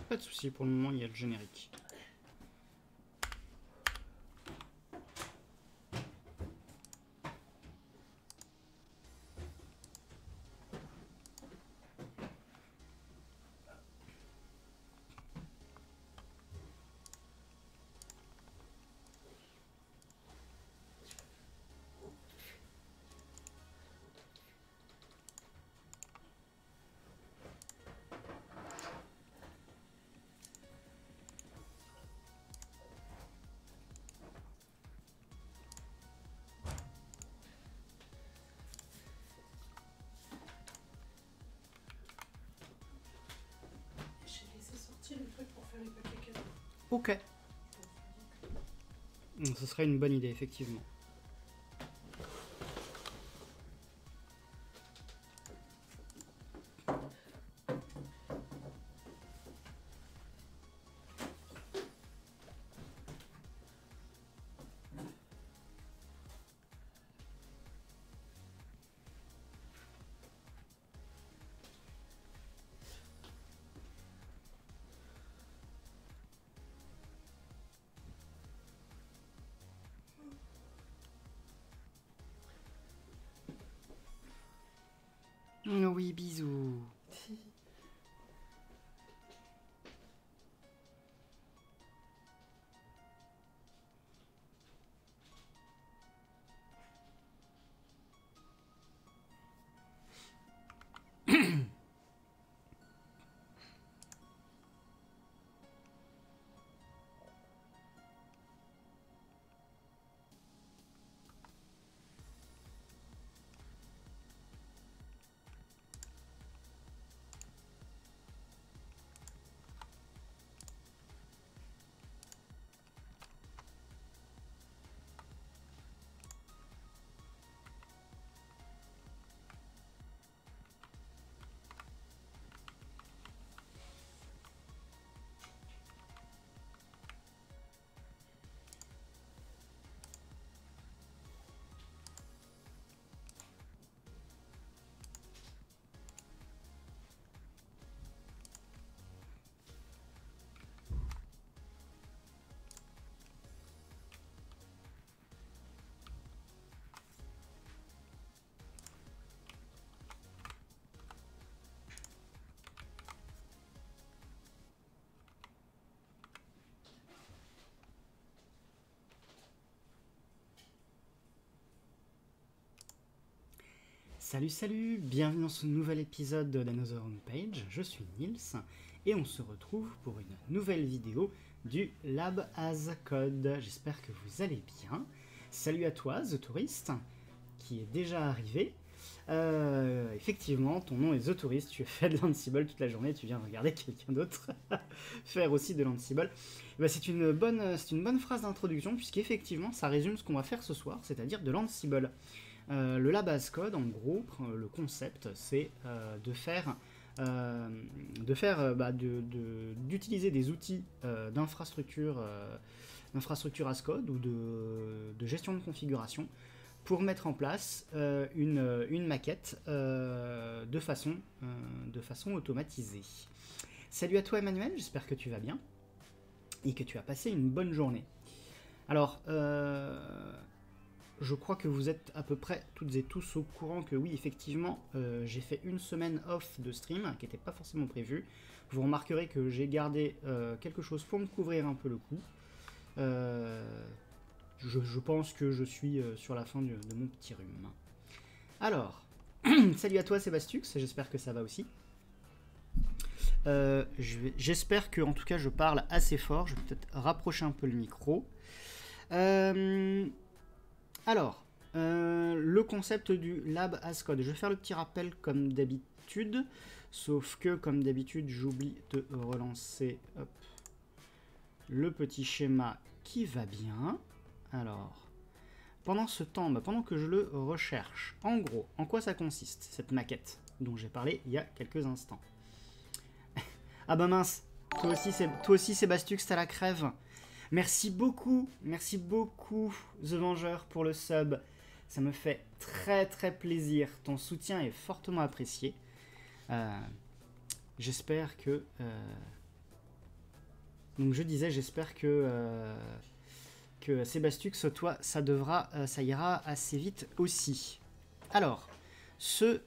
Pas de souci, pour le moment, il y a le générique. Ok. Ce serait une bonne idée, effectivement. Oh oui, bisous. Salut, salut, bienvenue dans ce nouvel épisode d'Another Homepage, je suis Nils, et on se retrouve pour une nouvelle vidéo du Lab as Code. J'espère que vous allez bien. Salut à toi, The Tourist, qui est déjà arrivé. Effectivement, ton nom est The Tourist, tu fais de l'Ansible toute la journée, tu viens regarder quelqu'un d'autre faire aussi de l'Ansible. Bah, c'est une bonne phrase d'introduction, puisqu'effectivement, ça résume ce qu'on va faire ce soir, c'est-à-dire de l'Ansible. Le Lab as Code, en gros, le concept, c'est d'utiliser des outils d'infrastructure as code ou de gestion de configuration pour mettre en place une maquette de façon automatisée. Salut à toi Emmanuel, j'espère que tu vas bien et que tu as passé une bonne journée. Alors, je crois que vous êtes à peu près toutes et tous au courant que oui, effectivement, j'ai fait une semaine off de stream, qui n'était pas forcément prévue. Vous remarquerez que j'ai gardé quelque chose pour me couvrir un peu le cou. Je pense que je suis sur la fin de mon petit rhume. Alors, salut à toi Sébastux, j'espère que ça va aussi. J'espère que, en tout cas, je parle assez fort. Je vais peut-être rapprocher un peu le micro. Alors, le concept du Lab as Code. Je vais faire le petit rappel comme d'habitude, sauf que comme d'habitude, j'oublie de relancer le petit schéma qui va bien. Alors, pendant ce temps, pendant que je le recherche, en gros, en quoi ça consiste, cette maquette dont j'ai parlé il y a quelques instants. Ah bah mince, toi aussi Sébastux, t'as la crève. Merci beaucoup, The Vengeur, pour le sub. Ça me fait très très plaisir. Ton soutien est fortement apprécié. J'espère que Donc je disais, j'espère que Sébastux, toi, ça ira assez vite aussi. Alors, ce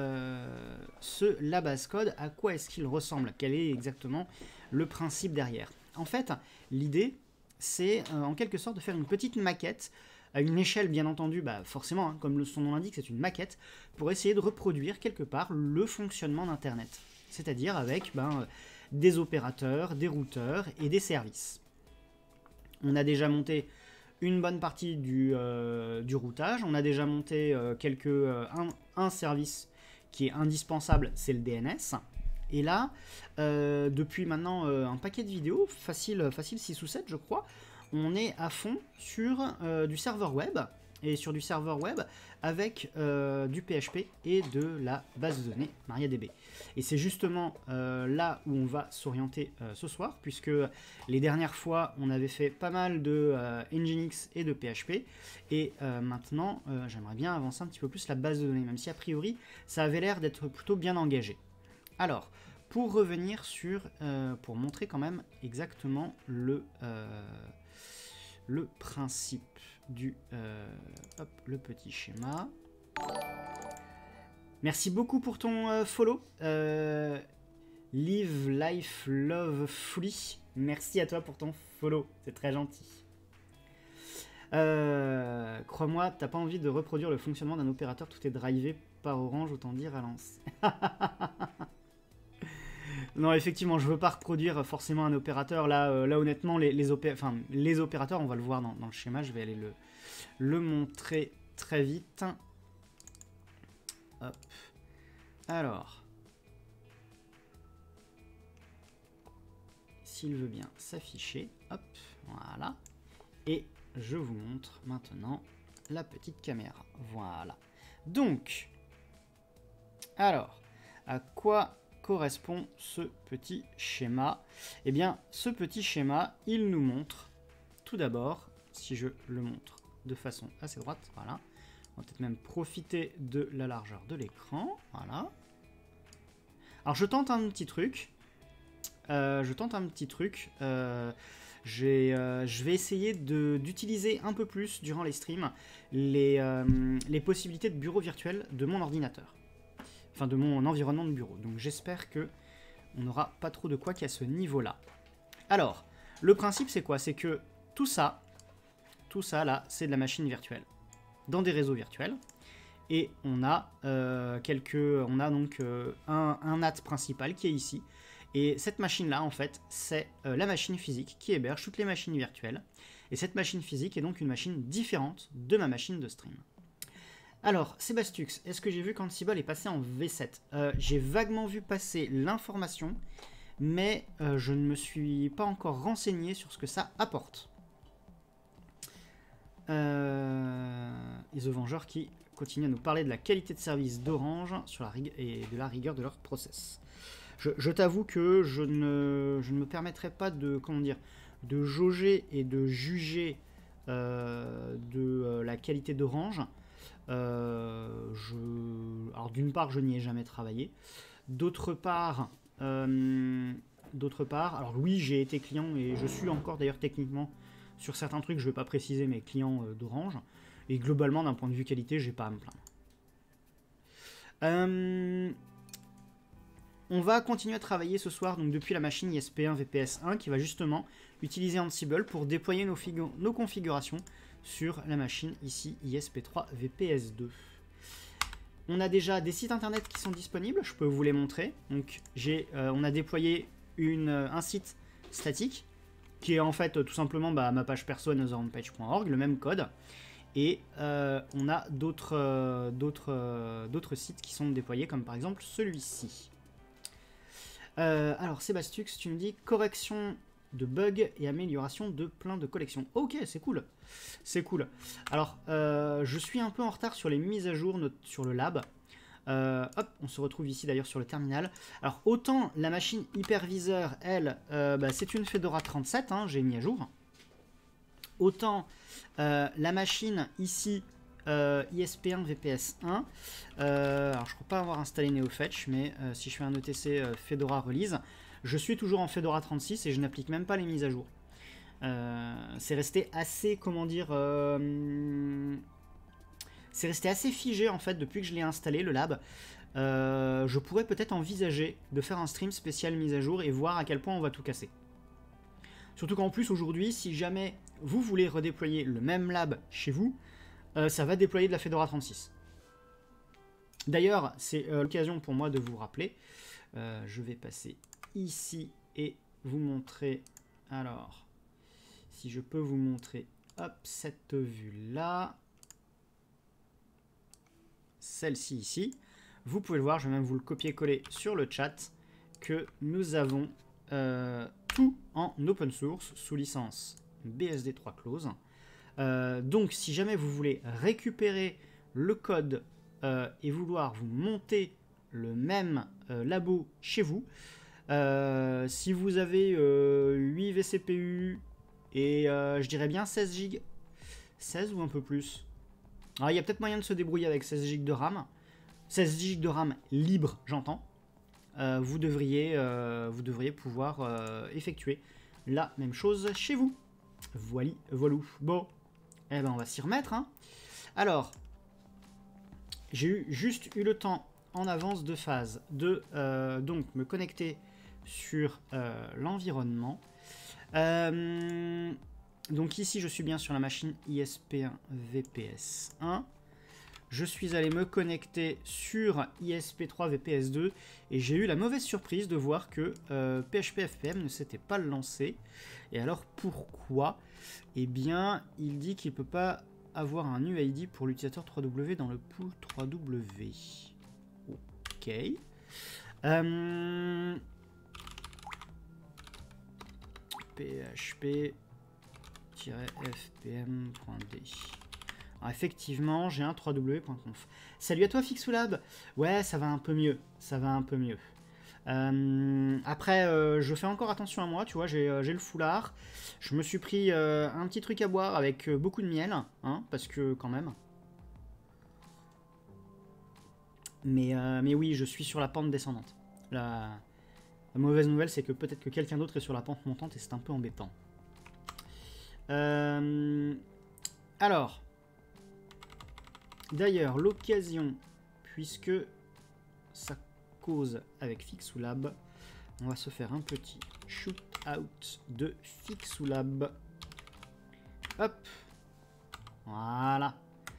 lab as code, à quoi est-ce qu'il ressemble? Quel est exactement le principe derrière? En fait, l'idée, c'est en quelque sorte de faire une petite maquette, à une échelle bien entendu, forcément, hein, comme son nom l'indique, c'est une maquette, pour essayer de reproduire quelque part le fonctionnement d'Internet. C'est-à-dire avec des opérateurs, des routeurs et des services. On a déjà monté une bonne partie du routage, on a déjà monté un service qui est indispensable, c'est le DNS. Et là, depuis maintenant un paquet de vidéos, facile 6 ou 7 je crois, on est à fond sur du serveur web, et sur du serveur web avec du PHP et de la base de données MariaDB. Et c'est justement là où on va s'orienter ce soir, puisque les dernières fois, on avait fait pas mal de Nginx et de PHP, et maintenant, j'aimerais bien avancer un petit peu plus la base de données, même si a priori, ça avait l'air d'être plutôt bien engagé. Alors, pour revenir sur, pour montrer quand même exactement le principe du le petit schéma. Merci beaucoup pour ton follow. Live Life Love Free. Merci à toi pour ton follow. C'est très gentil. Crois-moi, t'as pas envie de reproduire le fonctionnement d'un opérateur, tout est drivé par Orange, autant dire à l'ancienne. Non, effectivement, je veux pas reproduire forcément un opérateur. Là honnêtement, les opérateurs, on va le voir dans le schéma. Je vais aller le montrer très vite. Hop. Alors, s'il veut bien s'afficher, hop, voilà. Et je vous montre maintenant la petite caméra. Voilà. Donc, alors, à quoi correspond ce petit schéma? Eh bien, ce petit schéma, il nous montre, tout d'abord, si je le montre de façon assez droite, voilà, on va peut-être même profiter de la largeur de l'écran, voilà. Alors, je tente un petit truc, je vais essayer d'utiliser un peu plus, durant les streams, les possibilités de bureau virtuel de mon ordinateur. Enfin, de mon environnement de bureau. Donc j'espère que on n'aura pas trop de quoi qu'à ce niveau-là. Alors, le principe c'est quoi? C'est que tout ça là, c'est de la machine virtuelle. Dans des réseaux virtuels. Et on a donc un NAT principal qui est ici. Et cette machine-là, en fait, c'est la machine physique qui héberge toutes les machines virtuelles. Et cette machine physique est donc une machine différente de ma machine de stream. Alors, Sébastux, est-ce que j'ai vu qu'Ansible est passé en V7? J'ai vaguement vu passer l'information, mais je ne me suis pas encore renseigné sur ce que ça apporte. Et The Vengeur qui continue à nous parler de la qualité de service d'Orange et de la rigueur de leur process. Je t'avoue que je ne me permettrai pas de, de jauger et de juger de la qualité d'Orange. Alors d'une part, je n'y ai jamais travaillé. D'autre part, alors oui, j'ai été client et je suis encore d'ailleurs techniquement sur certains trucs, je ne vais pas préciser mes clients d'Orange. Et globalement, d'un point de vue qualité, j'ai pas à me plaindre. On va continuer à travailler ce soir donc depuis la machine ISP1 VPS1 qui va justement utiliser Ansible pour déployer nos configurations sur la machine ici ISP3 VPS2. On a déjà des sites internet qui sont disponibles, je peux vous les montrer. Donc on a déployé un site statique qui est en fait tout simplement ma page perso anotherhomepage.org, le même code. Et on a d'autres sites qui sont déployés comme par exemple celui-ci. Alors Sébastux, tu me dis correction de bugs et amélioration de plein de collections. Ok, c'est cool. C'est cool. Alors, je suis un peu en retard sur les mises à jour sur le lab. Hop, on se retrouve ici d'ailleurs sur le terminal. Alors, autant la machine hyperviseur, elle, c'est une Fedora 37, hein, j'ai mis à jour. Autant la machine ici, ISP1 VPS1. Alors, je ne crois pas avoir installé NeoFetch, mais si je fais un ETC Fedora Release, Je suis toujours en Fedora 36 et je n'applique même pas les mises à jour. C'est resté assez, comment dire... c'est resté assez figé en fait depuis que je l'ai installé, le lab. Je pourrais peut-être envisager de faire un stream spécial mise à jour et voir à quel point on va tout casser. Surtout qu'en plus aujourd'hui, si jamais vous voulez redéployer le même lab chez vous, ça va déployer de la Fedora 36. D'ailleurs, c'est l'occasion pour moi de vous rappeler. Je vais passer ici et vous montrer. Alors, si je peux vous montrer, hop, cette vue-là. Celle-ci ici. Vous pouvez le voir, je vais même vous le copier-coller sur le chat, que nous avons tout en open source sous licence BSD3 Clause. Donc si jamais vous voulez récupérer le code et vouloir vous monter le même labo chez vous, si vous avez 8 vCPU et je dirais bien 16 Go, 16 ou un peu plus. Alors il y a peut-être moyen de se débrouiller avec 16 Go de RAM. 16 Go de RAM libre, j'entends. Vous devriez pouvoir effectuer la même chose chez vous. Voili, voilou. Bon, eh ben on va s'y remettre. Hein. Alors, j'ai juste eu le temps en avance de phase de donc me connecter sur l'environnement. Donc ici, je suis bien sur la machine ISP1 VPS 1. Je suis allé me connecter sur ISP3 VPS 2 et j'ai eu la mauvaise surprise de voir que PHP FPM ne s'était pas lancé. Et alors pourquoi? Eh bien, il dit qu'il ne peut pas avoir un UID pour l'utilisateur 3W dans le pool 3W. Ok. php-fpm.d. Alors effectivement, j'ai un www.conf. Salut à toi Fixoulab. Ouais, ça va un peu mieux. Ça va un peu mieux. Après, je fais encore attention à moi, tu vois, j'ai le foulard. Je me suis pris un petit truc à boire avec beaucoup de miel, hein, parce que quand même. Mais oui, je suis sur la pente descendante. La mauvaise nouvelle, c'est que peut-être que quelqu'un d'autre est sur la pente montante et c'est un peu embêtant. Alors... D'ailleurs, l'occasion, puisque ça cause avec Fixoulab, on va se faire un petit shoot out de Fixoulab. Hop. Voilà.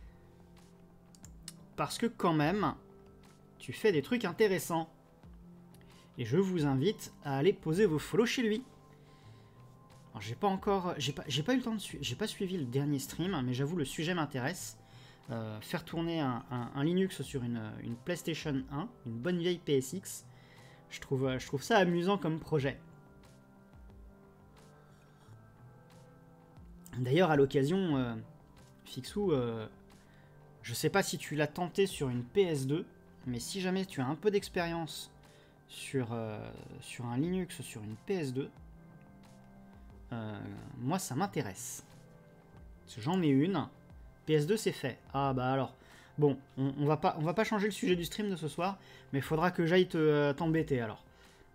Parce que quand même, tu fais des trucs intéressants. Et je vous invite à aller poser vos follow chez lui. Alors j'ai pas encore... J'ai pas eu le temps de suivre... J'ai pas suivi le dernier stream, mais j'avoue le sujet m'intéresse. Faire tourner un Linux sur une PlayStation 1, une bonne vieille PSX, je trouve ça amusant comme projet. D'ailleurs, à l'occasion, Fixou, je sais pas si tu l'as tenté sur une PS2, mais si jamais tu as un peu d'expérience sur un Linux sur une PS2, moi ça m'intéresse. J'en ai une. PS2 c'est fait. Ah bah alors. Bon, on va pas changer le sujet du stream de ce soir, mais il faudra que j'aille t'embêter alors.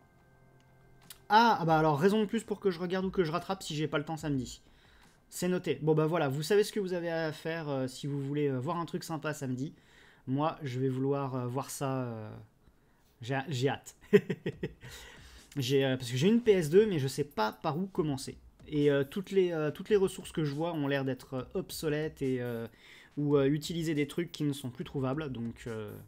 Ah bah alors raison de plus pour que je regarde ou que je rattrape si j'ai pas le temps samedi. C'est noté. Bon bah voilà, vous savez ce que vous avez à faire si vous voulez voir un truc sympa samedi. Moi je vais vouloir voir ça. J'ai hâte. Parce que j'ai une PS2 mais je sais pas par où commencer. Et toutes les ressources que je vois ont l'air d'être obsolètes et ou utiliser des trucs qui ne sont plus trouvables. Donc,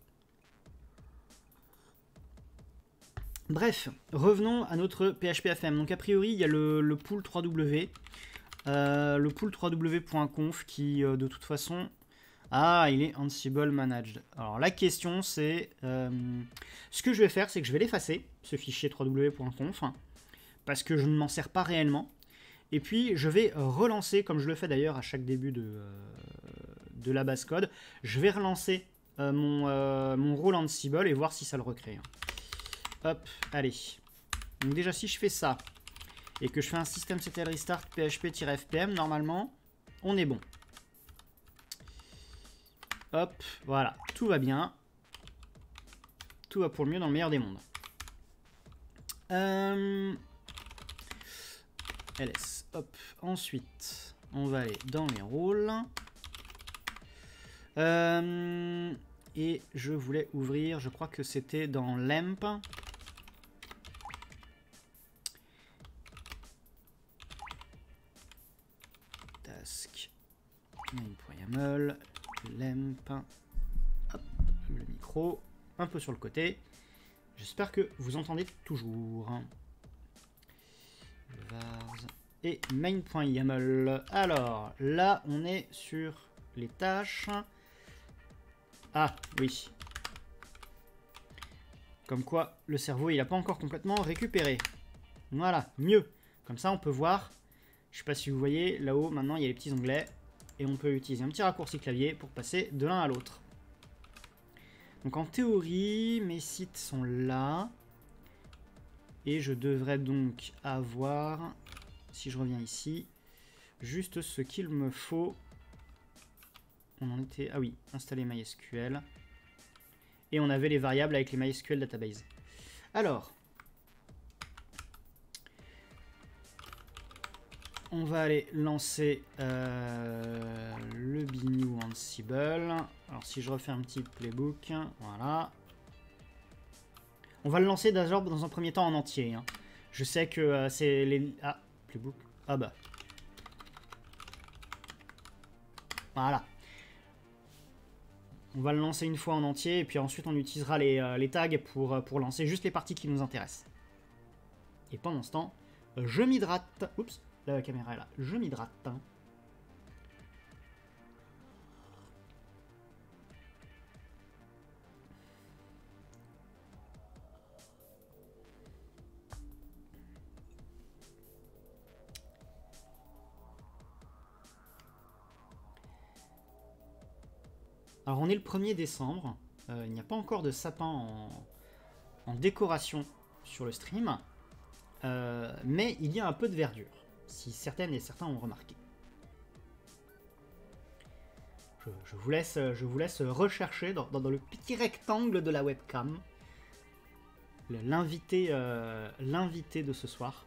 bref, revenons à notre PHP-FM. Donc a priori, il y a le pool 3W, le pool 3w.conf qui, de toute façon, il est Ansible managed. Alors la question c'est, ce que je vais faire, c'est que je vais l'effacer, ce fichier 3w.conf, parce que je ne m'en sers pas réellement. Et puis, je vais relancer, comme je le fais d'ailleurs à chaque début de la base code, je vais relancer mon rôle Ansible et voir si ça le recrée. Hop, allez. Donc déjà, si je fais ça, et que je fais un systemctl restart php-fpm, normalement, on est bon. Hop, voilà, tout va bien. Tout va pour le mieux dans le meilleur des mondes. ls, hop. Ensuite, on va aller dans les rôles. Et je voulais ouvrir, je crois que c'était dans l'emp. Task. Main.yaml. L'emp. Hop, le micro. Un peu sur le côté. J'espère que vous entendez toujours. Vars. Et main.yaml. Alors, là, on est sur les tâches. Ah, oui. Comme quoi, le cerveau, il n'a pas encore complètement récupéré. Voilà, mieux. Comme ça, on peut voir. Je ne sais pas si vous voyez, là-haut, maintenant, il y a les petits onglets. Et on peut utiliser un petit raccourci clavier pour passer de l'un à l'autre. Donc, en théorie, mes sites sont là. Et je devrais donc avoir, si je reviens ici, juste ce qu'il me faut. On en était... Ah oui, installer MySQL. Et on avait les variables avec les MySQL database. Alors, on va aller lancer le BNew Ansible. Alors si je refais un petit playbook, voilà. On va le lancer d'abord dans un premier temps en entier. Hein. Je sais que c'est les... Ah, playbook. Ah bah. Voilà. On va le lancer une fois en entier et puis ensuite on utilisera les tags pour lancer juste les parties qui nous intéressent. Et pendant ce temps, je m'hydrate. Oups, la caméra est là. Je m'hydrate. Alors on est le 1er décembre. Il n'y a pas encore de sapin en décoration sur le stream. Mais il y a un peu de verdure, si certaines et certains ont remarqué. Je vous laisse rechercher dans le petit rectangle de la webcam l'invité de ce soir.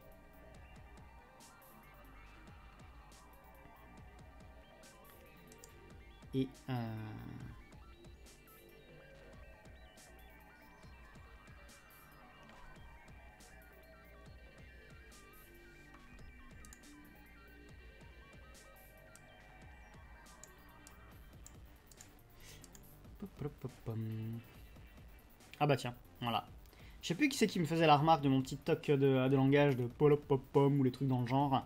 Et ah bah tiens, voilà. Je sais plus qui c'est qui me faisait la remarque de mon petit toc de langage de polopopom ou les trucs dans le genre.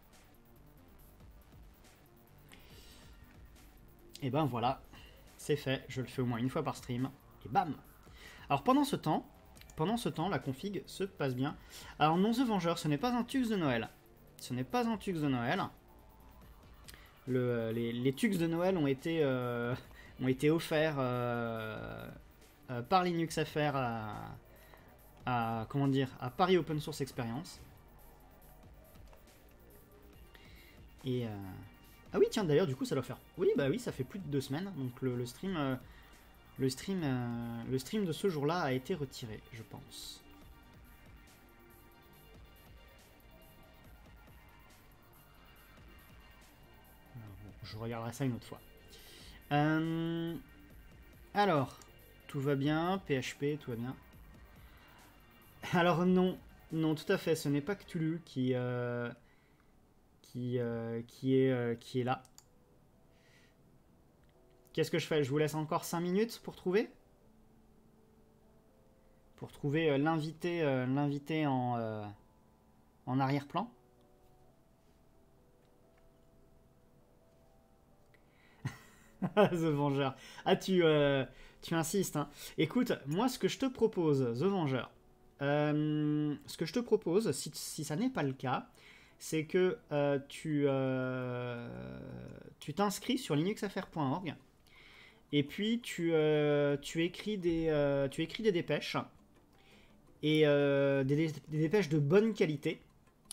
Et ben voilà, c'est fait, je le fais au moins une fois par stream, et bam. Alors pendant ce temps, la config se passe bien. Alors non, The Vengeur, ce n'est pas un Tux de Noël. Ce n'est pas un Tux de Noël. Les Tux de Noël ont été offerts par LinuxFR à comment dire, à Paris Open Source Experience. Et ah oui, tiens, d'ailleurs, du coup, ça doit faire... Oui, bah oui, ça fait plus de 2 semaines. Donc le stream de ce jour-là a été retiré, je pense. Je regarderai ça une autre fois. Alors, tout va bien, PHP, tout va bien. Alors non, tout à fait, ce n'est pas Cthulhu qui est là. Qu'est-ce que je fais? Je vous laisse encore 5 minutes pour trouver? Pour trouver l'invité en arrière-plan. The Vengeur. Ah, tu insistes. Hein. Écoute, moi, ce que je te propose, The Vengeur, ce que je te propose, si ça n'est pas le cas, c'est que tu t'inscris sur linuxaffaires.org et puis tu écris des dépêches et des dépêches de bonne qualité.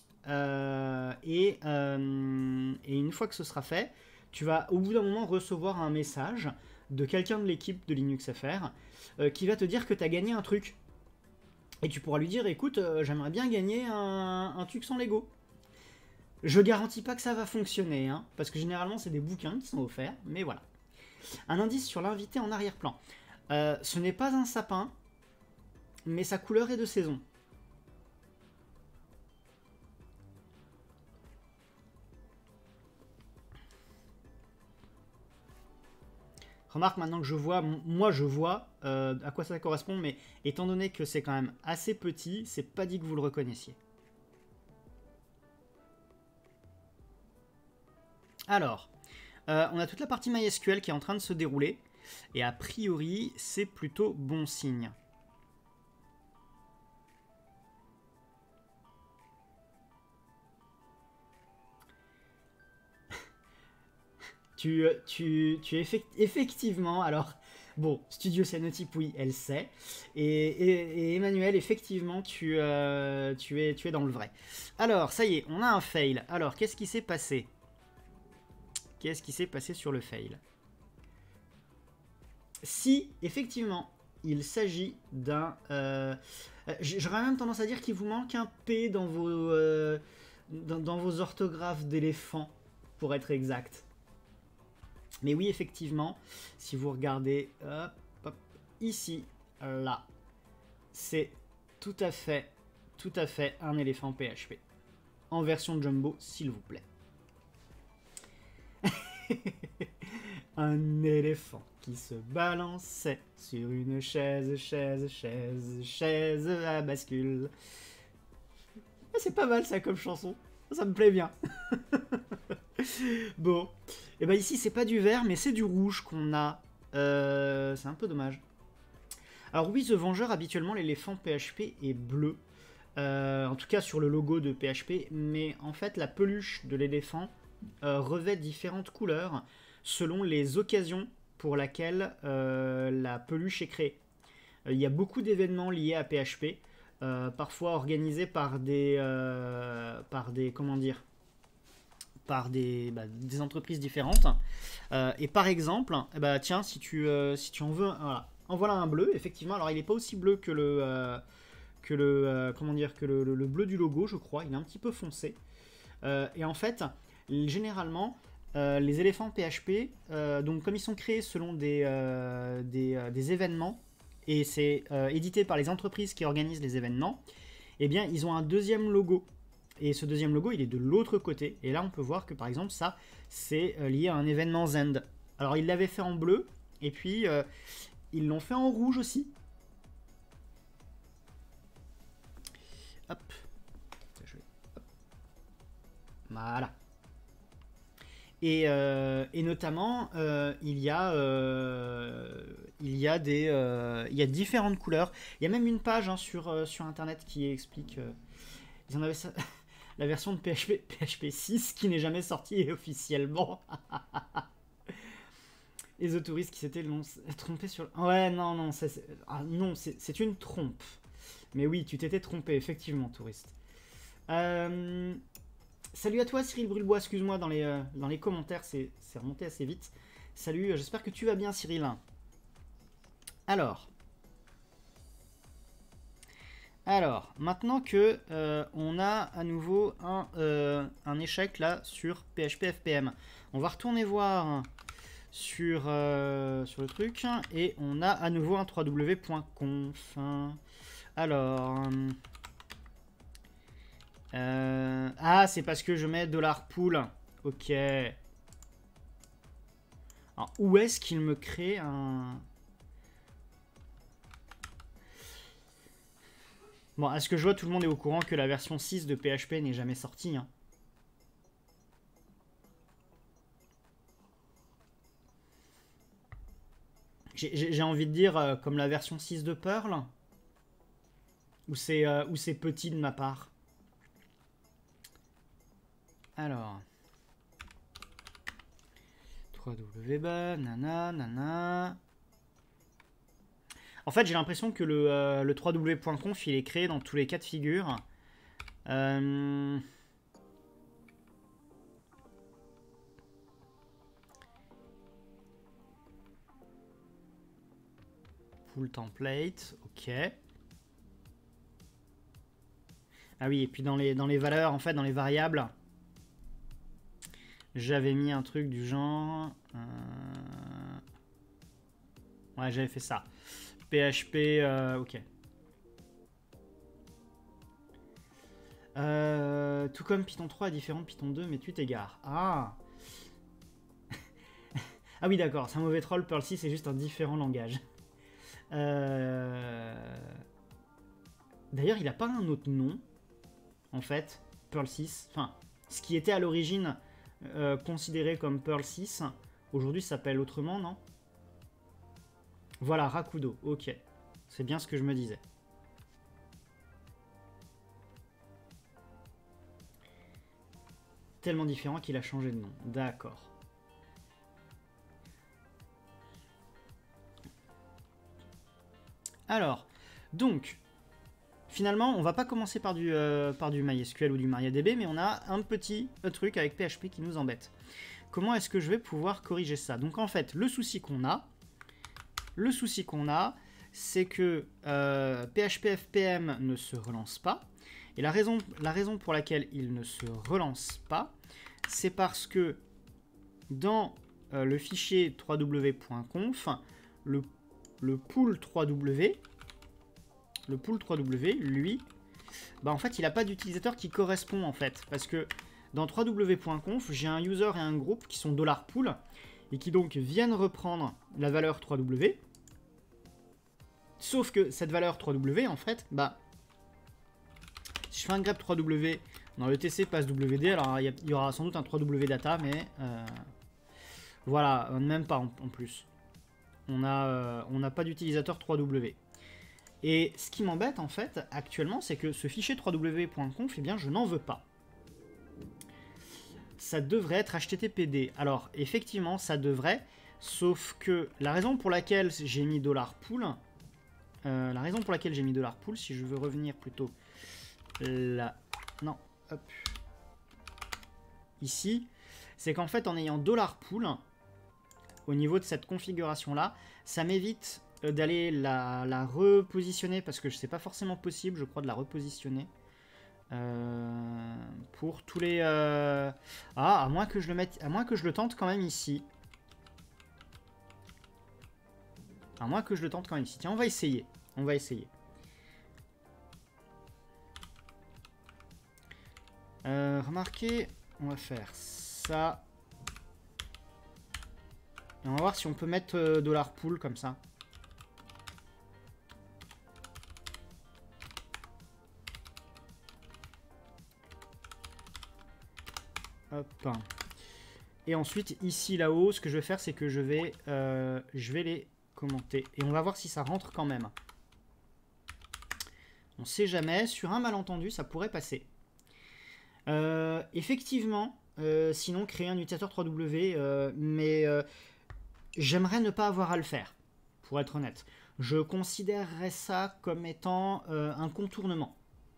Et une fois que ce sera fait, tu vas au bout d'un moment recevoir un message de quelqu'un de l'équipe de LinuxFR qui va te dire que tu as gagné un truc. Et tu pourras lui dire, écoute, j'aimerais bien gagner un truc sans Lego. Je garantis pas que ça va fonctionner, hein, parce que généralement c'est des bouquins qui sont offerts, mais voilà. Un indice sur l'invité en arrière-plan. Ce n'est pas un sapin, mais sa couleur est de saison. Remarque maintenant que je vois, moi je vois à quoi ça correspond, mais étant donné que c'est quand même assez petit, c'est pas dit que vous le reconnaissiez. Alors, on a toute la partie MySQL qui est en train de se dérouler, et a priori, c'est plutôt bon signe. Effectivement, alors, bon, Studio Cyanotype, oui, elle sait, et Emmanuel, effectivement, tu es dans le vrai. Alors, ça y est, on a un fail. Alors, qu'est-ce qui s'est passé? Qu'est-ce qui s'est passé sur le fail? Si, effectivement, il s'agit d'un... J'aurais même tendance à dire qu'il vous manque un P dans dans vos orthographes d'éléphant, pour être exact. Mais oui, effectivement, si vous regardez hop, hop, ici, là, c'est tout à fait un éléphant PHP. En version jumbo, s'il vous plaît. Un éléphant qui se balançait sur une chaise à bascule. C'est pas mal ça comme chanson, ça me plaît bien. Bon, et bah ici c'est pas du vert mais c'est du rouge qu'on a. C'est un peu dommage. Alors oui, The Vengeur, habituellement l'éléphant PHP est bleu. En tout cas sur le logo de PHP, mais en fait la peluche de l'éléphant revêt différentes couleurs selon les occasions pour lesquelles la peluche est créée. Il y a beaucoup d'événements liés à PHP, parfois organisés par comment dire, par des entreprises différentes. Et par exemple, tiens, si tu en veux, voilà, en voilà un bleu, effectivement. Alors il n'est pas aussi bleu que comment dire, que le bleu du logo, je crois. Il est un petit peu foncé. Et en fait, généralement, les éléphants PHP, donc comme ils sont créés selon des événements, et c'est édité par les entreprises qui organisent les événements, eh bien, ils ont un deuxième logo. Et ce deuxième logo, il est de l'autre côté. Et là, on peut voir que, par exemple, ça, c'est lié à un événement Zend. Alors, ils l'avaient fait en bleu, et puis, ils l'ont fait en rouge aussi. Hop. Voilà. Et notamment, il y a différentes couleurs. Il y a même une page sur Internet qui explique... ils en avaient ça, la version de PHP 6 qui n'est jamais sortie officiellement. Les autoristes qui s'étaient trompés sur... Ouais, non, non, c'est une trompe. Mais oui, tu t'étais trompé, effectivement, touriste. Salut à toi Cyril Brulebois, excuse-moi, dans les commentaires, c'est remonté assez vite. Salut, j'espère que tu vas bien Cyril. Alors, maintenant que on a à nouveau un échec là sur PHP FPM, on va retourner voir sur le truc et on a à nouveau un www.conf. Alors... ah, c'est parce que je mets $pool. Ok. Alors, où est-ce qu'il me crée un... Bon, à ce que je vois, tout le monde est au courant que la version 6 de PHP n'est jamais sortie. Hein. J'ai envie de dire comme la version 6 de Perl. Ou c'est petit de ma part. Alors... www, nana. En fait, j'ai l'impression que le www.conf, il est créé dans tous les cas de figure. Pool template, ok. Ah oui, et puis dans les valeurs, en fait, dans les variables, j'avais mis un truc du genre... Ouais, j'avais fait ça. PHP, ok. Tout comme Python 3 est différent de Python 2, mais tu t'égares. Ah. Ah oui, d'accord, c'est un mauvais troll. Perl 6 c'est juste un différent langage. D'ailleurs, il a pas un autre nom, en fait, Perl 6. Enfin, ce qui était à l'origine considéré comme Perl 6, aujourd'hui s'appelle autrement, non? Voilà, Rakudo, ok. C'est bien ce que je me disais. Tellement différent qu'il a changé de nom. D'accord. Alors, donc, finalement, on va pas commencer par du MySQL ou du MariaDB, mais on a un petit truc avec PHP qui nous embête. Comment est-ce que je vais pouvoir corriger ça? Donc en fait, le souci qu'on a, c'est que PHP FPM ne se relance pas. Et la raison pour laquelle il ne se relance pas, c'est parce que dans le fichier www.conf, le pool 3W, lui, bah en fait, il n'a pas d'utilisateur qui correspond en fait. Parce que dans www.conf, j'ai un user et un groupe qui sont $pool et qui donc viennent reprendre la valeur 3W. Sauf que cette valeur 3W, en fait, bah, si je fais un grep 3W dans le TC passe WD, alors il y aura sans doute un 3W data, mais voilà, même pas en plus. On n'a pas d'utilisateur 3W. Et ce qui m'embête en fait actuellement, c'est que ce fichier www.conf, eh bien je n'en veux pas. Ça devrait être HTTPD. Alors effectivement, ça devrait, sauf que la raison pour laquelle j'ai mis $pool, si je veux revenir plutôt là, non, hop, ici, c'est qu'en fait en ayant $pool, au niveau de cette configuration là, ça m'évite d'aller la repositionner, parce que c'est pas forcément possible, je crois, de la repositionner. Pour tous les... à moins que je le mette... À moins que je le tente quand même ici. Tiens, on va essayer. Remarquez, on va faire ça. Et on va voir si on peut mettre $pool comme ça. Hop. Et ensuite, ici, là-haut, ce que je vais faire, c'est que je vais les commenter. Et on va voir si ça rentre quand même. On sait jamais. Sur un malentendu, ça pourrait passer. Effectivement, sinon, créer un utilisateur 3W, mais j'aimerais ne pas avoir à le faire, pour être honnête. Je considérerais ça comme étant un contournement.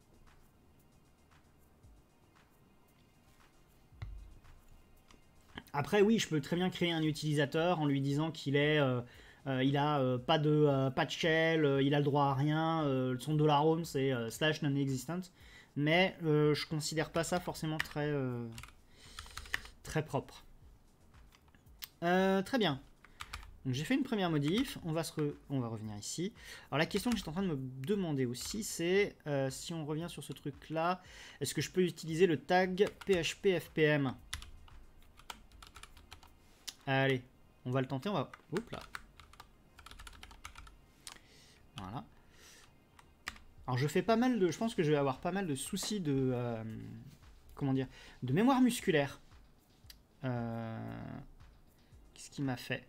Après, oui, je peux très bien créer un utilisateur en lui disant qu'il est, il a pas de shell, il a le droit à rien, son $home c'est / non-existent, mais je considère pas ça forcément très propre. Très bien. Donc j'ai fait une première modif, on va revenir ici. Alors la question que j'étais en train de me demander aussi, c'est si on revient sur ce truc là, est-ce que je peux utiliser le tag PHP FPM? Allez, on va le tenter, on va... Oups là. Voilà. Alors je fais pas mal de... Je pense que je vais avoir pas mal de soucis de... comment dire? De mémoire musculaire. Qu'est-ce qu'il m'a fait?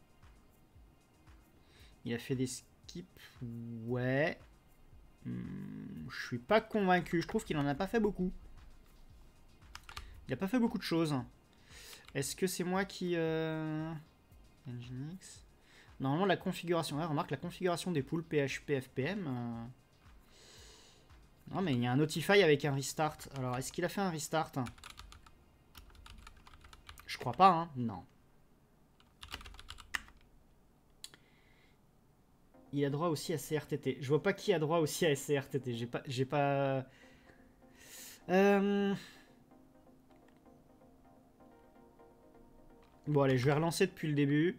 Il a fait des skips. Ouais. Je suis pas convaincu. Je trouve qu'il en a pas fait beaucoup. Il a pas fait beaucoup de choses. Est-ce que c'est moi qui... Nginx. Normalement, la configuration... Ouais, remarque, la configuration des pools PHP FPM... Non, mais il y a un Notify avec un restart. Alors, est-ce qu'il a fait un restart? Je crois pas, hein. Non. Il a droit aussi à CRTT. Je vois pas qui a droit aussi à CRTT. J'ai pas... Bon, allez, je vais relancer depuis le début.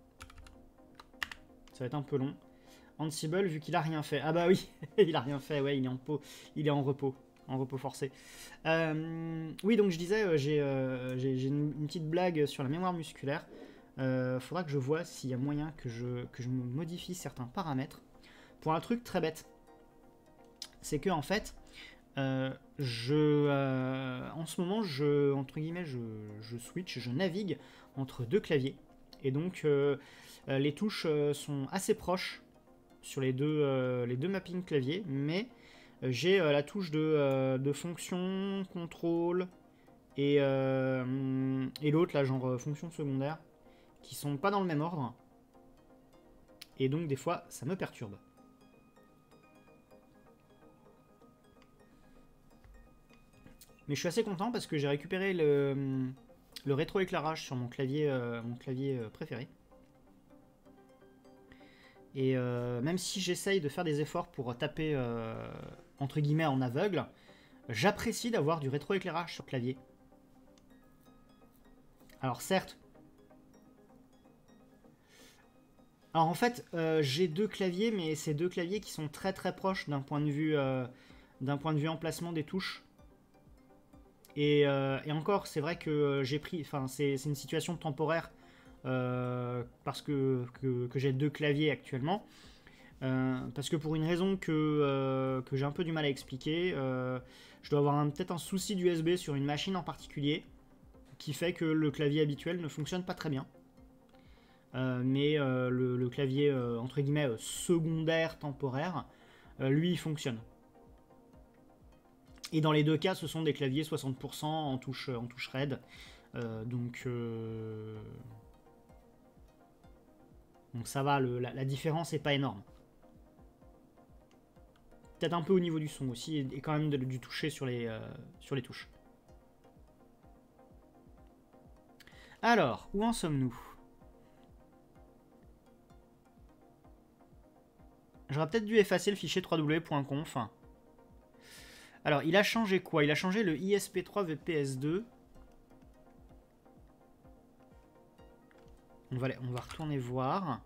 Ça va être un peu long. Ansible, vu qu'il a rien fait. Ah bah oui, il a rien fait, ouais, il est en repos. En repos forcé. Oui, donc je disais, j'ai une petite blague sur la mémoire musculaire. Faudra que je vois s'il y a moyen que je me modifie certains paramètres. Pour un truc très bête. C'est que, en fait, en ce moment, entre guillemets, je switch, je navigue entre deux claviers. Et donc, les touches sont assez proches sur les deux mappings clavier, mais j'ai la touche de fonction, contrôle et l'autre, là, genre fonction secondaire, qui sont pas dans le même ordre. Et donc, des fois, ça me perturbe. Mais je suis assez content parce que j'ai récupéré le rétroéclairage sur mon clavier préféré. Et même si j'essaye de faire des efforts pour taper entre guillemets en aveugle, j'apprécie d'avoir du rétroéclairage sur clavier. Alors certes. Alors en fait, j'ai deux claviers, mais c'est deux claviers qui sont très très proches d'un point de vue emplacement des touches. Et encore, c'est vrai que j'ai pris, enfin c'est une situation temporaire parce que j'ai deux claviers actuellement. Parce que pour une raison que j'ai un peu du mal à expliquer, je dois avoir peut-être un souci d'USB sur une machine en particulier qui fait que le clavier habituel ne fonctionne pas très bien. Mais le clavier entre guillemets secondaire temporaire, lui il fonctionne. Et dans les deux cas, ce sont des claviers 60% en touche RAID. Donc ça va, la différence n'est pas énorme. Peut-être un peu au niveau du son aussi, et quand même du toucher sur les touches. Alors, où en sommes-nous? J'aurais peut-être dû effacer le fichier www.conf. Alors, il a changé quoi? Il a changé le ISP3 VPS2. On va retourner voir.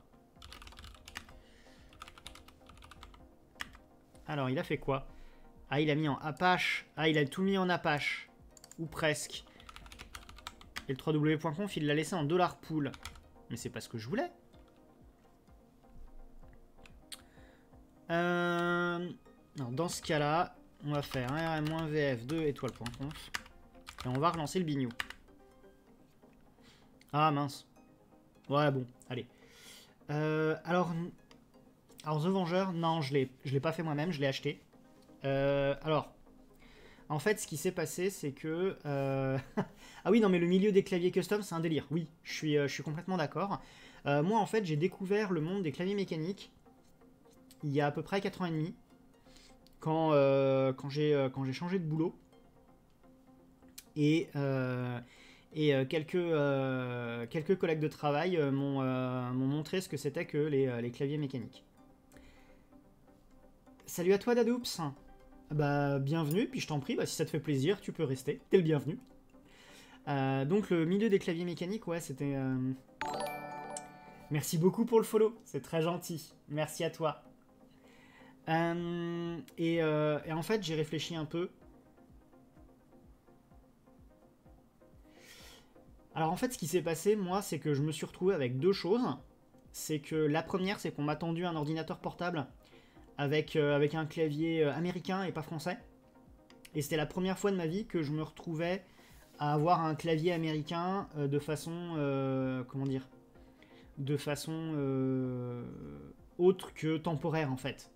Alors, il a fait quoi? Ah, il a mis en Apache. Ah, il a tout mis en Apache. Ou presque. Et le www.conf, il l'a laissé en $pool. Mais c'est pas ce que je voulais. Alors, dans ce cas-là, on va faire un rm-vf2 étoile.conf. Et on va relancer le bignou. Ah, mince. Ouais, bon, allez. Alors, The Vengeur, non, je l'ai pas fait moi-même, je l'ai acheté. Alors, en fait, ce qui s'est passé, c'est que... ah oui, non, mais le milieu des claviers custom, c'est un délire. Oui, je suis complètement d'accord. Moi, en fait, j'ai découvert le monde des claviers mécaniques il y a à peu près 4 ans et demi, quand j'ai changé de boulot. Et quelques collègues de travail m'ont montré ce que c'était que les claviers mécaniques. Salut à toi, Dadoups. Bah, bienvenue, puis je t'en prie, bah, si ça te fait plaisir, tu peux rester, t'es le bienvenu. Donc, le milieu des claviers mécaniques, ouais, c'était... Merci beaucoup pour le follow, c'est très gentil. Merci à toi. Et en fait, j'ai réfléchi un peu. Alors en fait, ce qui s'est passé, moi, c'est que je me suis retrouvé avec deux choses. C'est que la première, c'est qu'on m'a tendu un ordinateur portable avec un clavier américain et pas français. Et c'était la première fois de ma vie que je me retrouvais à avoir un clavier américain de façon... comment dire? De façon autre que temporaire, en fait.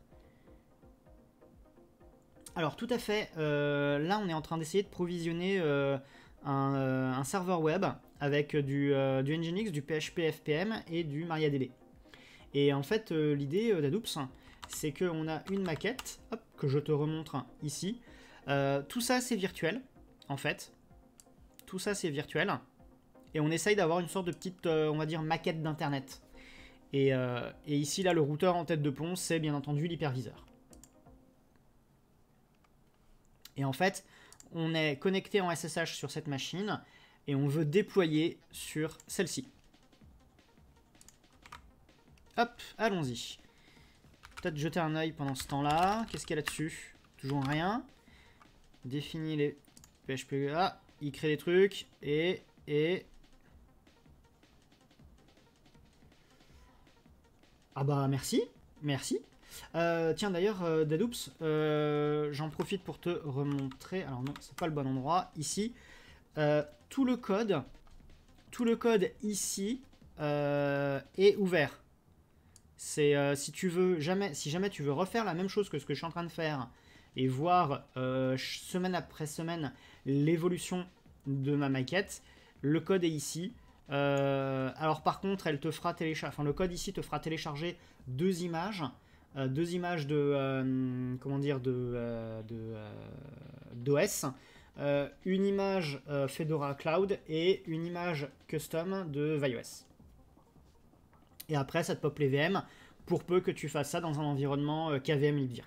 Alors tout à fait, là on est en train d'essayer de provisionner un serveur web avec du Nginx, du PHP FPM et du MariaDB. Et en fait l'idée d'Adoops, c'est qu'on a une maquette, hop, que je te remontre ici. Tout ça c'est virtuel en fait. Tout ça c'est virtuel. Et on essaye d'avoir une sorte de petite, on va dire, maquette d'internet. Et ici là le routeur en tête de pont c'est bien entendu l'hyperviseur. Et en fait, on est connecté en SSH sur cette machine et on veut déployer sur celle-ci. Hop, allons-y. Peut-être jeter un œil pendant ce temps-là. Qu'est-ce qu'il y a là-dessus? Toujours rien. Définir les PHP. Ah, il crée des trucs. Et... Ah bah merci. Merci. Tiens d'ailleurs, Dadoops, j'en profite pour te remontrer. Alors non, c'est pas le bon endroit. Ici, tout le code ici est ouvert. C'est si jamais tu veux refaire la même chose que ce que je suis en train de faire et voir semaine après semaine l'évolution de ma maquette, le code est ici. Alors par contre, elle te fera télécharger. Le code ici te fera télécharger deux images de comment dire d'OS, une image Fedora Cloud et une image custom de ViOS. Et après, ça te pop les VM pour peu que tu fasses ça dans un environnement KVM libvirt.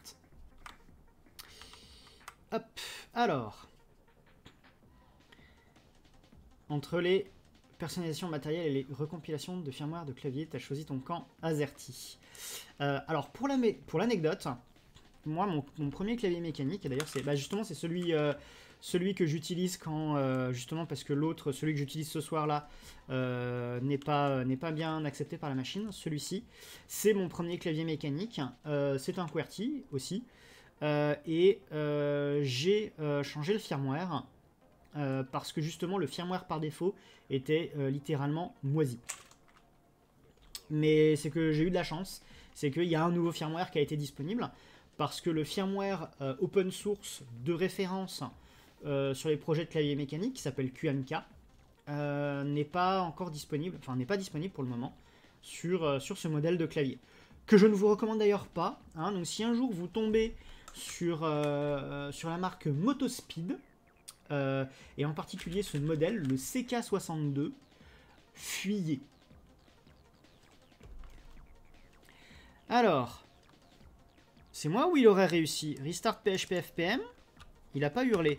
Hop, alors. Entre les personnalisations matérielles et les recompilations de firmware de clavier, tu as choisi ton camp AZERTY. Alors, pour l'anecdote, moi, mon premier clavier mécanique, et d'ailleurs, c'est justement c'est celui que j'utilise quand justement parce que l'autre, celui que j'utilise ce soir là, n'est pas bien accepté par la machine. Celui-ci, c'est mon premier clavier mécanique. C'est un QWERTY aussi, et j'ai changé le firmware parce que justement le firmware par défaut était littéralement moisi. Mais c'est que j'ai eu de la chance, c'est qu'il y a un nouveau firmware qui a été disponible parce que le firmware open source de référence sur les projets de clavier mécanique qui s'appelle QMK n'est pas encore disponible, enfin n'est pas disponible pour le moment sur ce modèle de clavier que je ne vous recommande d'ailleurs pas, hein. Donc si un jour vous tombez sur la marque Motospeed et en particulier ce modèle, le CK62, fuyez. Alors, c'est moi ou il aurait réussi? Restart PHP FPM, il n'a pas hurlé.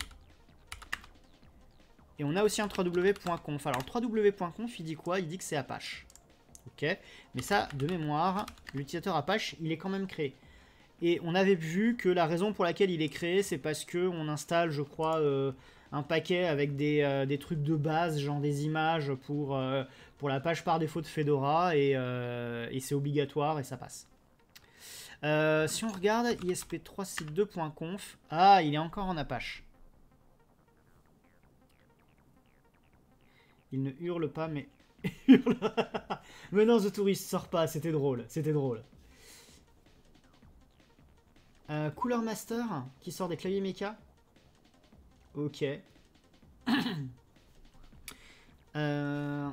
Et on a aussi un www.conf. Alors, www.conf, il dit quoi? Il dit que c'est Apache. Ok, mais ça, de mémoire, l'utilisateur Apache, il est quand même créé. Et on avait vu que la raison pour laquelle il est créé, c'est parce qu'on installe, je crois, un paquet avec des trucs de base, genre des images pour la page par défaut de Fedora, et c'est obligatoire et ça passe. Si on regarde isp3site2.conf, ah, il est encore en Apache. Il ne hurle pas, mais hurle. Mais non, The Tourist, sort pas, c'était drôle, c'était drôle. Cooler Master, qui sort des claviers méca. Ok. Alors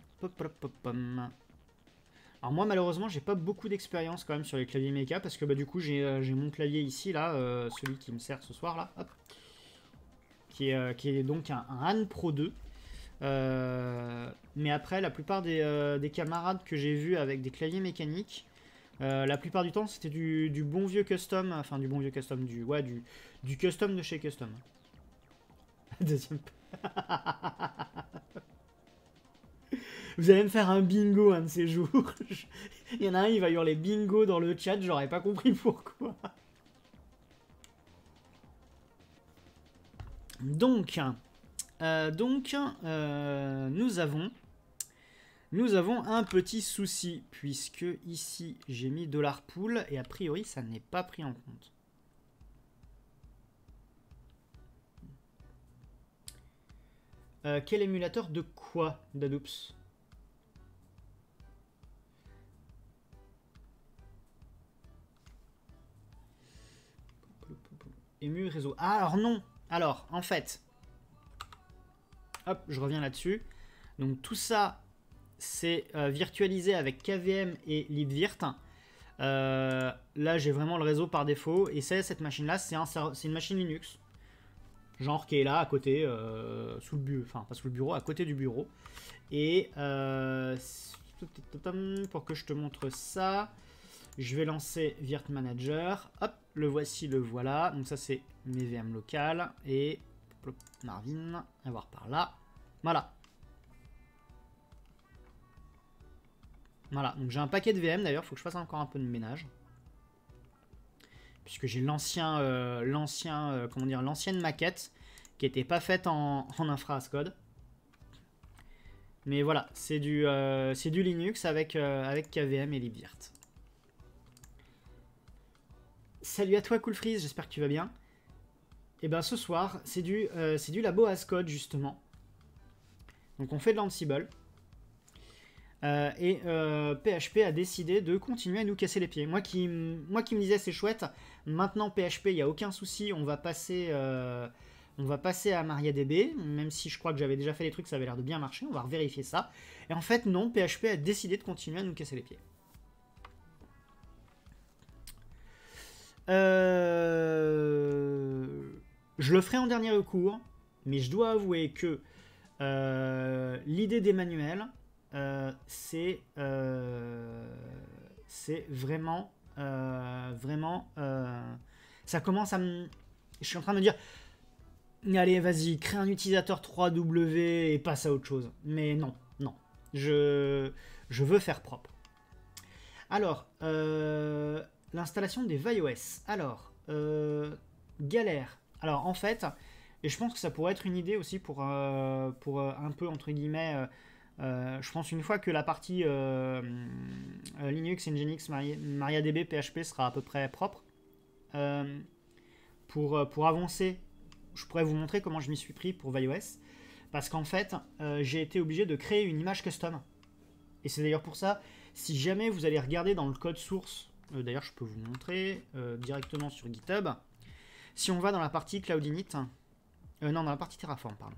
moi malheureusement j'ai pas beaucoup d'expérience quand même sur les claviers méca parce que du coup j'ai mon clavier ici là, celui qui me sert ce soir là, hop, qui est donc un Han Pro 2. Mais après la plupart des camarades que j'ai vus avec des claviers mécaniques, la plupart du temps c'était du bon vieux custom, enfin du bon vieux custom, du custom de chez Custom. Deuxième. Vous allez me faire un bingo un de ces jours. Il y en a un, il va hurler bingo dans le chat, j'aurais pas compris pourquoi. Donc, nous avons un petit souci, puisque ici j'ai mis $pool et a priori ça n'est pas pris en compte. Quel émulateur de quoi, Dadoops? Ému réseau. Ah, alors non. Alors, en fait, hop, je reviens là-dessus. Donc tout ça, c'est virtualisé avec KVM et libvirt. Là, j'ai vraiment le réseau par défaut. Et cette machine-là, c'est une machine Linux. Genre qui est là à côté, sous le bureau, enfin pas sous le bureau, à côté du bureau. Et pour que je te montre ça, je vais lancer Virt Manager. Hop, le voici, le voilà. Donc ça c'est mes VM locales. Et Marvin, à voir par là. Voilà. Voilà, donc j'ai un paquet de VM d'ailleurs, il faut que je fasse encore un peu de ménage. Puisque j'ai l'ancienne maquette qui n'était pas faite en infra Ascode. Mais voilà, c'est du Linux avec KVM et libvirt. Salut à toi Coolfreeze, j'espère que tu vas bien. Et ben ce soir, c'est du labo Ascode justement. Donc on fait de l'Ansible. PHP a décidé de continuer à nous casser les pieds. Moi qui me disais c'est chouette, maintenant PHP, il n'y a aucun souci, on va passer à MariaDB, même si je crois que j'avais déjà fait des trucs, ça avait l'air de bien marcher, on va vérifier ça. Et en fait non, PHP a décidé de continuer à nous casser les pieds. Je le ferai en dernier recours, mais je dois avouer que l'idée d'Emmanuel, c'est vraiment ça commence à me... Je suis en train de me dire allez vas-y, crée un utilisateur 3W et passe à autre chose. Mais non, je veux faire propre. Alors l'installation des ViOS. Alors galère. Alors en fait, et je pense que ça pourrait être une idée aussi pour un peu entre guillemets je pense une fois que la partie Linux, Nginx, MariaDB, PHP sera à peu près propre, pour avancer, je pourrais vous montrer comment je m'y suis pris pour ViOS, parce qu'en fait, j'ai été obligé de créer une image custom. Et c'est d'ailleurs pour ça, si jamais vous allez regarder dans le code source, d'ailleurs je peux vous montrer directement sur GitHub, si on va dans la partie Cloudinit, non, dans la partie Terraform, pardon.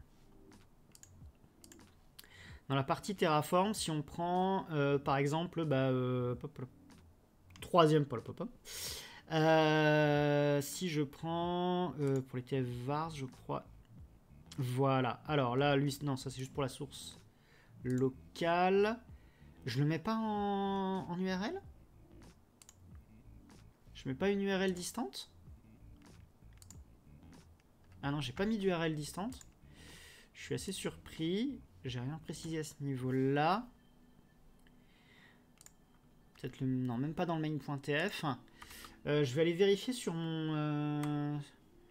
Dans la partie Terraform, si on prend par exemple troisième si je prends pour les TF vars, je crois. Voilà. Alors là, lui, non, ça c'est juste pour la source locale. Je le mets pas en URL? Je mets pas une URL distante? Ah non, j'ai pas mis d'URL distante. Je suis assez surpris. J'ai rien précisé à ce niveau-là. Peut-être le... Non, même pas dans le main.tf. Je vais aller vérifier sur mon...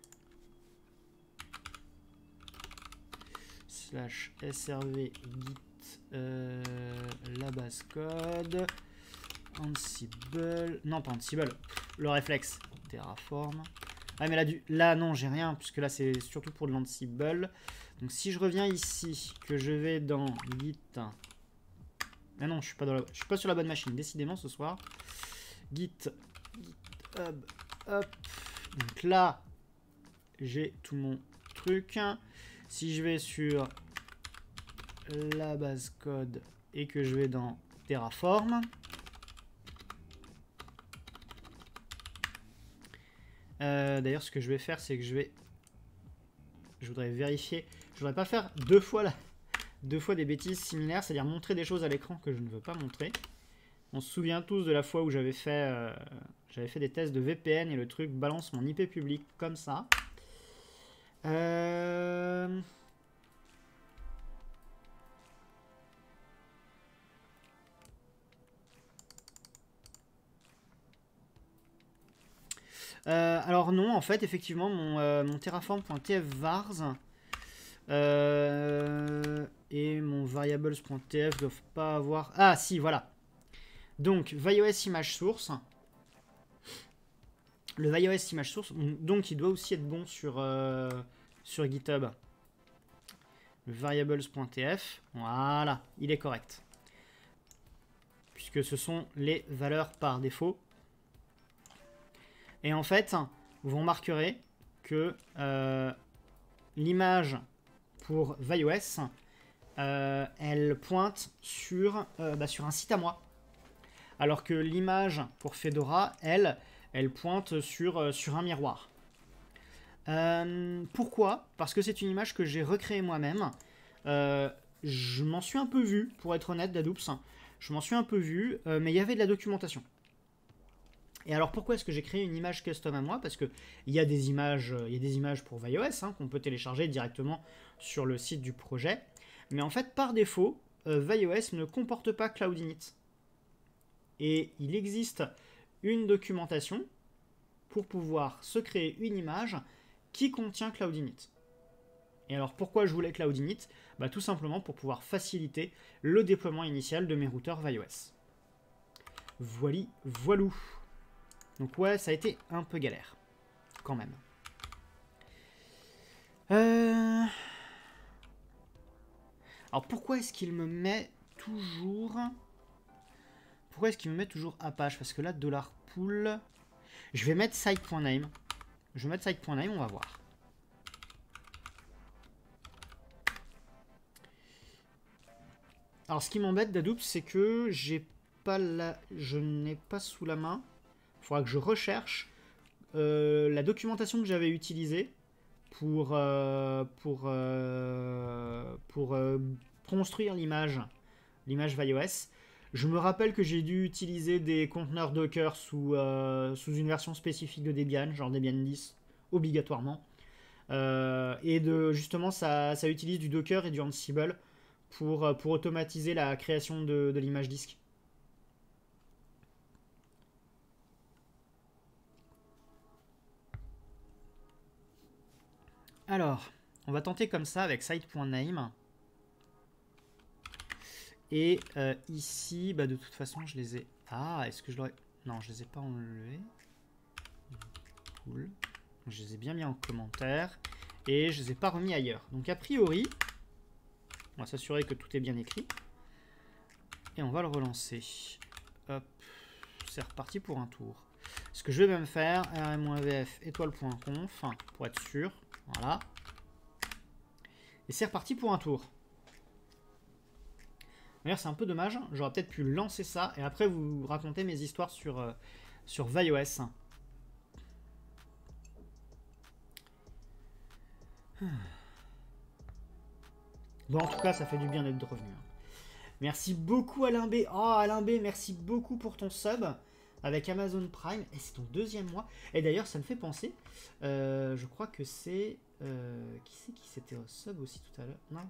/srv git la base code Ansible... Non, pas Ansible. Le réflexe. Terraform. Ah, mais là non, j'ai rien, puisque là, c'est surtout pour de l'Ansible. Donc si je reviens ici, que je vais dans Git... Ah non, je suis pas sur la bonne machine, décidément ce soir. GitHub, hop. Donc là, j'ai tout mon truc. Si je vais sur la base code et que je vais dans Terraform... D'ailleurs, ce que je vais faire, c'est que je voudrais vérifier... Je voudrais pas faire deux fois des bêtises similaires, c'est-à-dire montrer des choses à l'écran que je ne veux pas montrer. On se souvient tous de la fois où j'avais fait des tests de VPN et le truc balance mon IP public comme ça. Alors non, en fait, effectivement, mon terraform.tf vars et mon variables.tf doivent pas avoir... Ah si, voilà. Donc, ViOS image source. Le ViOS image source, donc il doit aussi être bon sur GitHub. Le variables.tf, voilà, il est correct. Puisque ce sont les valeurs par défaut. Et en fait, vous remarquerez que l'image pour ViOS, elle pointe sur un site à moi. Alors que l'image pour Fedora, elle pointe sur un miroir. Pourquoi? Parce que c'est une image que j'ai recréée moi-même. Je m'en suis un peu vu, pour être honnête, d'Adoops. Je m'en suis un peu vu, mais il y avait de la documentation. Et alors pourquoi est-ce que j'ai créé une image custom à moi? Parce qu'il y a des images pour ViOS hein, qu'on peut télécharger directement sur le site du projet. Mais en fait, par défaut, ViOS ne comporte pas Cloud Init. Et il existe une documentation pour pouvoir se créer une image qui contient Cloud Init. Et alors pourquoi je voulais Cloud Init? Bah, tout simplement pour pouvoir faciliter le déploiement initial de mes routeurs ViOS. Voilou. Donc ouais, ça a été un peu galère, quand même. Alors pourquoi est-ce qu'il me met toujours... Pourquoi est-ce qu'il me met toujours Apache? Parce que là, $pool... Je vais mettre site.name. Je vais mettre site.name, on va voir. Alors ce qui m'embête d'Hadoop, c'est que je n'ai pas sous la main. Il faudra que je recherche la documentation que j'avais utilisée pour construire l'image ViOS. Je me rappelle que j'ai dû utiliser des conteneurs Docker sous une version spécifique de Debian, genre Debian 10, obligatoirement. Et justement, ça utilise du Docker et du Ansible pour automatiser la création de l'image disque. Alors, on va tenter comme ça avec site.name. Et ici, bah, de toute façon, je les ai... Ah, est-ce que je l'aurais... Non, je les ai pas enlevés. Cool. Je les ai bien mis en commentaire. Et je les ai pas remis ailleurs. Donc, a priori, on va s'assurer que tout est bien écrit. Et on va le relancer. Hop. C'est reparti pour un tour. Ce que je vais même faire, rm-vf étoile.conf, pour être sûr. Voilà. Et c'est reparti pour un tour. D'ailleurs, c'est un peu dommage. J'aurais peut-être pu lancer ça et après vous raconter mes histoires sur ViOS. Bon, en tout cas, ça fait du bien d'être revenu. Merci beaucoup, Alain B. Oh, Alain B, merci beaucoup pour ton sub avec Amazon Prime. Et c'est ton deuxième mois. Et d'ailleurs, ça me fait penser. Je crois que c'est... qui c'est qui s'était au sub aussi tout à l'heure? Non.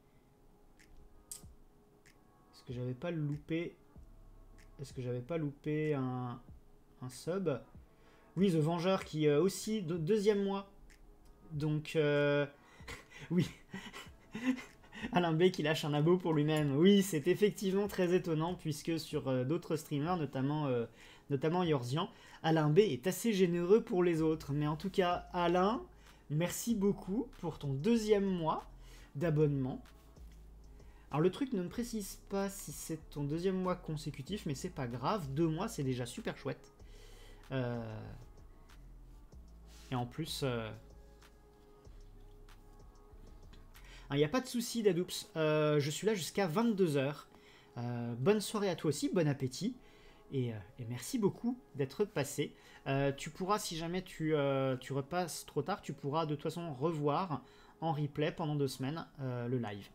Est-ce que j'avais pas loupé... Est-ce que j'avais pas loupé un sub? Oui, The Vengeur qui aussi deuxième mois. Donc, oui. Alain B qui lâche un abo pour lui-même. Oui, c'est effectivement très étonnant puisque sur d'autres streamers, notamment Yorzian, Alain B est assez généreux pour les autres. Mais en tout cas, Alain, merci beaucoup pour ton deuxième mois d'abonnement. Alors le truc ne me précise pas si c'est ton deuxième mois consécutif, mais c'est pas grave. 2 mois, c'est déjà super chouette. Et en plus... il n'y a pas de souci, Dadoops. Je suis là jusqu'à 22 h. Bonne soirée à toi aussi, bon appétit. Et merci beaucoup d'être passé. Tu pourras, si jamais tu repasses trop tard, tu pourras de toute façon revoir en replay pendant 2 semaines le live.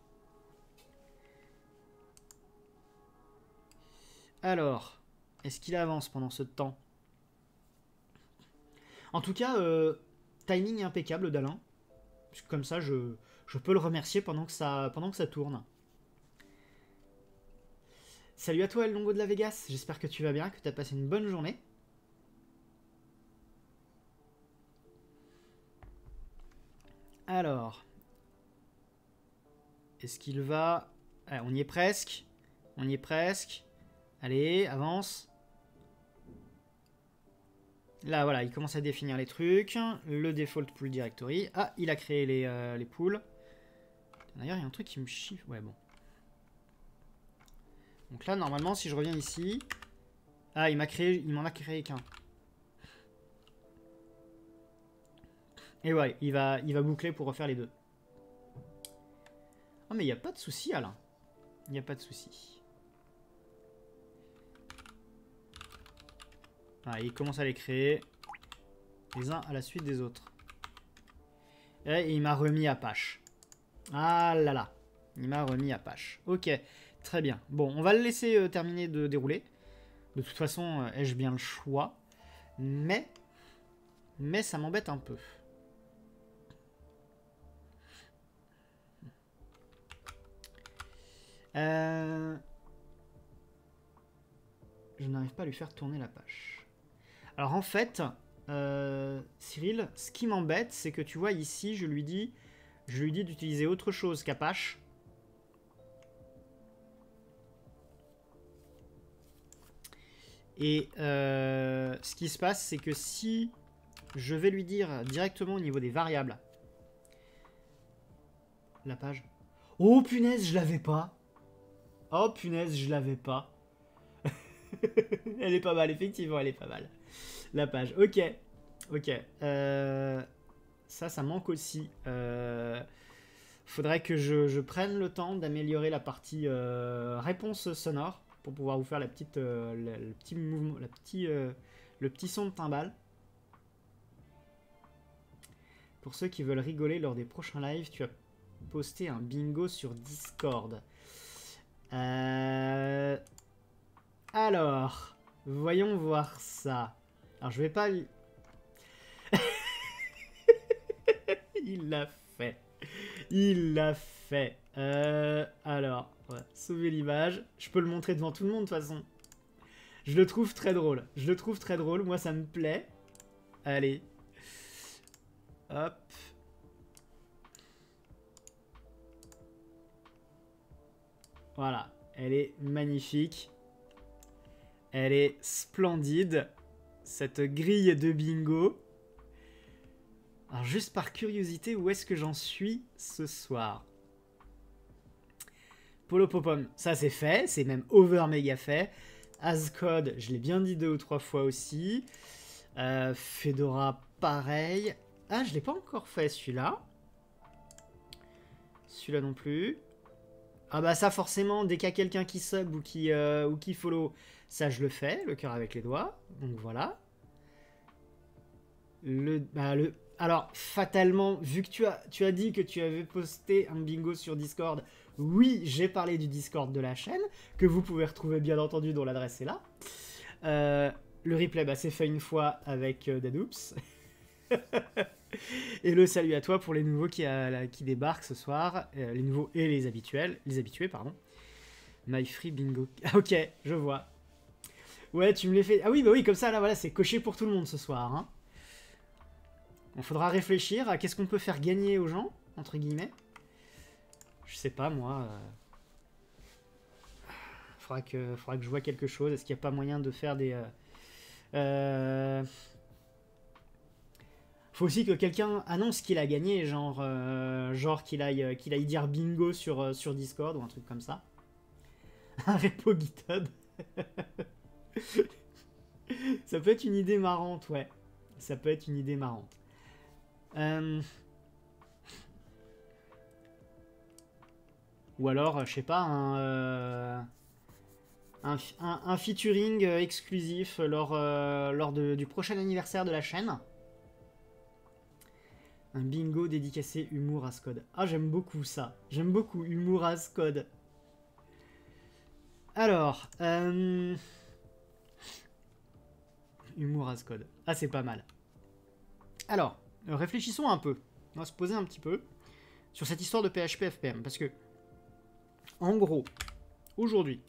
Alors, est-ce qu'il avance pendant ce temps? En tout cas, timing impeccable d'Alain. Comme ça, je peux le remercier pendant que ça tourne. Salut à toi, El Longo de la Vegas. J'espère que tu vas bien, que tu as passé une bonne journée. Alors, est-ce qu'il va... Ah, on y est presque. On y est presque. Allez, avance. Là, voilà, il commence à définir les trucs. Le default pool directory. Ah, il a créé les pools. D'ailleurs, il y a un truc qui me chie. Ouais, bon. Donc là, normalement, si je reviens ici... Ah, il m'en a créé qu'un. Et ouais, il va boucler pour refaire les deux. Oh, mais il n'y a pas de souci, Alain. Il n'y a pas de souci. Ah, il commence à les créer les uns à la suite des autres. Et il m'a remis Apache. Ah là là. Il m'a remis Apache. Ok, très bien. Bon, on va le laisser terminer de dérouler. De toute façon, ai-je bien le choix? Mais ça m'embête un peu. Je n'arrive pas à lui faire tourner la page. Alors en fait, Cyril, ce qui m'embête, c'est que tu vois ici, je lui dis d'utiliser autre chose qu'Apache. Et ce qui se passe, c'est que si je vais lui dire directement au niveau des variables, la page. Oh punaise, je l'avais pas. Oh punaise, je l'avais pas. Elle est pas mal, effectivement, elle est pas mal. La page, ok. Ok. Ça manque aussi. Faudrait que je prenne le temps d'améliorer la partie réponse sonore pour pouvoir vous faire la petite, le petit mouvement, le petit son de timbale. Pour ceux qui veulent rigoler lors des prochains lives, tu as posté un bingo sur Discord. Alors, voyons voir ça. Alors, je vais pas... Il l'a fait. Il l'a fait. Alors, ouais, sauver l'image. Je peux le montrer devant tout le monde, de toute façon. Je le trouve très drôle. Je le trouve très drôle. Moi, ça me plaît. Allez. Hop. Voilà. Elle est magnifique. Elle est splendide. Cette grille de bingo. Alors, juste par curiosité, où est-ce que j'en suis ce soir? Polo Popom, ça c'est fait. C'est même over méga fait. Ascode, je l'ai bien dit 2 ou 3 fois aussi. Fedora, pareil. Ah, je l'ai pas encore fait celui-là. Celui-là non plus. Ah bah ça forcément, dès qu'il y a quelqu'un qui sub ou qui follow, ça je le fais, le cœur avec les doigts. Donc voilà. Alors, fatalement, vu que tu as dit que tu avais posté un bingo sur Discord, oui, j'ai parlé du Discord de la chaîne, que vous pouvez retrouver bien entendu, dont l'adresse est là. Le replay, bah, c'est fait une fois avec Dadoops. Et le salut à toi pour les nouveaux qui débarquent ce soir, les nouveaux et les habitués, pardon. My free bingo. Ok, je vois. Ouais, tu me l'as fait. Ah oui, bah oui, comme ça, là, voilà, c'est coché pour tout le monde ce soir, hein. Il faudra réfléchir à qu'est-ce qu'on peut faire gagner aux gens, entre guillemets. Je sais pas, moi. Faudra que je vois quelque chose. Est-ce qu'il n'y a pas moyen de faire des... Faut aussi que quelqu'un annonce qu'il a gagné, genre qu'il aille dire bingo sur Discord ou un truc comme ça. Un repo GitHub. Ça peut être une idée marrante, ouais. Ça peut être une idée marrante. Ou alors, je sais pas, un featuring exclusif lors du prochain anniversaire de la chaîne. Un bingo dédicacé humour à Scode. Ah, j'aime beaucoup ça. J'aime beaucoup humour à Scode. Alors, humour à Scode. Ah, c'est pas mal. Alors, réfléchissons un peu. On va se poser un petit peu sur cette histoire de PHP FPM. Parce que, en gros, aujourd'hui,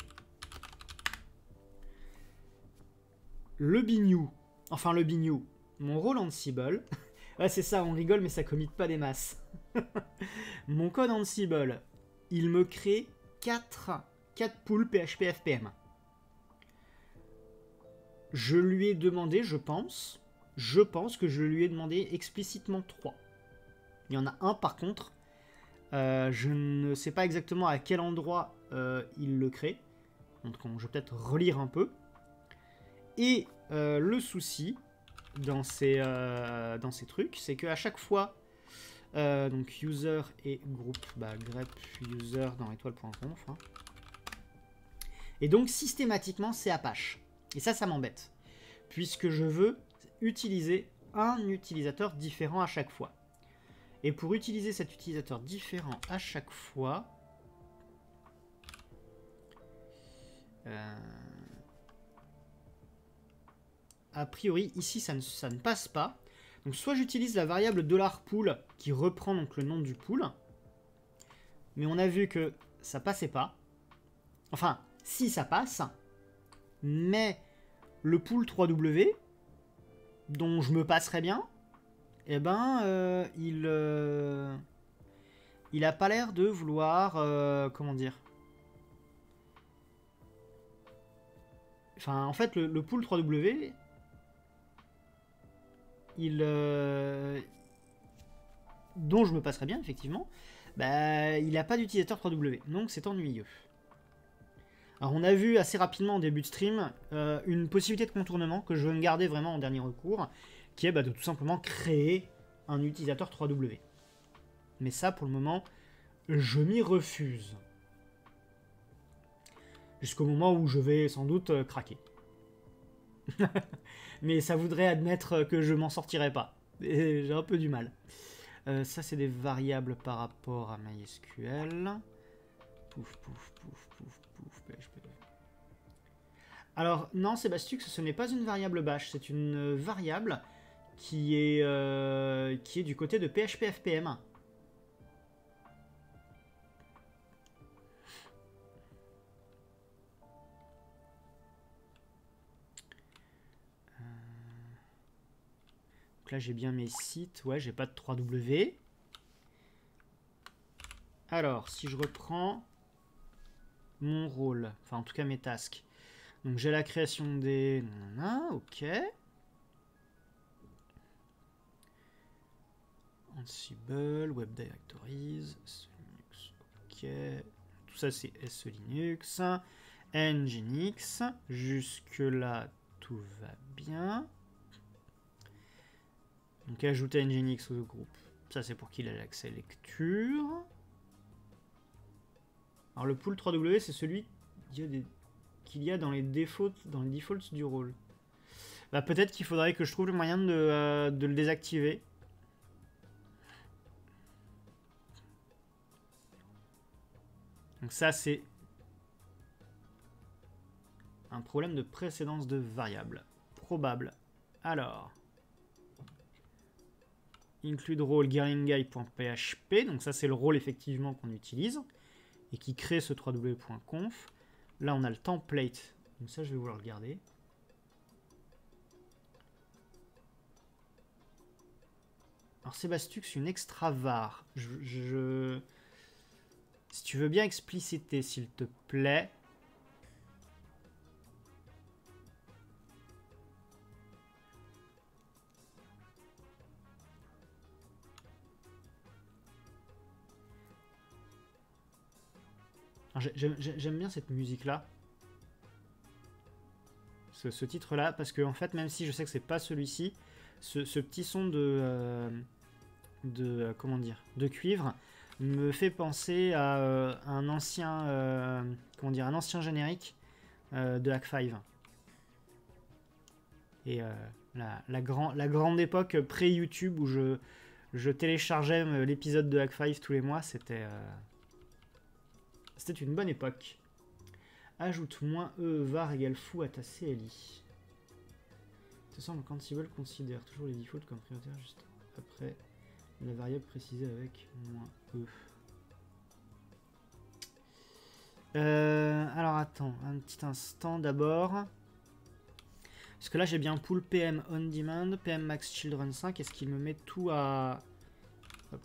le bignou, mon rôle Ansible, ouais, c'est ça, on rigole, mais ça commit pas des masses. Mon code Ansible, il me crée 4 pools PHP FPM. Je lui ai demandé, je pense que je lui ai demandé explicitement 3. Il y en a un par contre, je ne sais pas exactement à quel endroit il le crée. Donc je vais peut-être relire un peu. Et le souci dans ces trucs, c'est qu'à chaque fois, donc user et groupe, grep user dans étoile.conf. Hein. Et donc systématiquement, c'est Apache. Et ça m'embête. Puisque je veux utiliser un utilisateur différent à chaque fois. Et pour utiliser cet utilisateur différent à chaque fois, a priori, ici, ça ne passe pas. Donc, soit j'utilise la variable $pool qui reprend donc le nom du pool. Mais on a vu que ça passait pas. Enfin, si ça passe. Mais le pool 3W, dont je me passerais bien, eh ben, il a pas l'air de vouloir... comment dire? Enfin, en fait, le pool 3W, dont je me passerais bien, effectivement, bah, il n'a pas d'utilisateur 3W, donc c'est ennuyeux. Alors, on a vu assez rapidement en début de stream une possibilité de contournement que je veux me garder vraiment en dernier recours, qui est de tout simplement créer un utilisateur 3W. Mais ça, pour le moment, je m'y refuse. Jusqu'au moment où je vais sans doute craquer. Mais ça voudrait admettre que je m'en sortirai pas. Et j'ai un peu du mal. Ça, c'est des variables par rapport à MySQL. Pouf, pouf, pouf, pouf, pouf, PHP. Alors, non, Sébastien, ce n'est pas une variable bash. C'est une variable qui est du côté de PHP FPM. Là, j'ai bien mes sites. Ouais, j'ai pas de 3W. Alors, si je reprends mon rôle, enfin en tout cas mes tasks. Donc, j'ai la création des... ok. Ansible, Web Directories, Linux, ok. Tout ça, c'est SE Linux. Nginx. Jusque-là, tout va bien. Donc ajouter Nginx au groupe. Ça c'est pour qu'il ait l'accès lecture. Alors le pool 3W c'est celui qu'il y a dans les defaults du rôle. Bah, peut-être qu'il faudrait que je trouve le moyen de le désactiver. Donc ça c'est un problème de précédence de variable. Probable. Alors... include role girlingguy.php, donc ça c'est le rôle effectivement qu'on utilise et qui crée ce 3w.conf. Là on a le template, donc ça je vais vouloir le garder. Alors Sébastux, une extra var. Si tu veux bien expliciter s'il te plaît. J'aime bien cette musique-là. Ce titre-là, parce que en fait, même si je sais que c'est pas celui-ci, ce petit son comment dire, de cuivre me fait penser à un ancien comment dire, un ancien générique de Hack5. Et la grande époque pré-YouTube où je téléchargeais l'épisode de Hack5 tous les mois, c'était une bonne époque. Ajoute -e var égale fou à ta CLI. Ce semble qu'Ansible considère toujours les defaults comme prioritaires juste après la variable précisée avec -e. Alors attends, un petit instant d'abord. Parce que là j'ai bien pool PM on demand, PM max children 5. Est-ce qu'il me met tout à... Hop.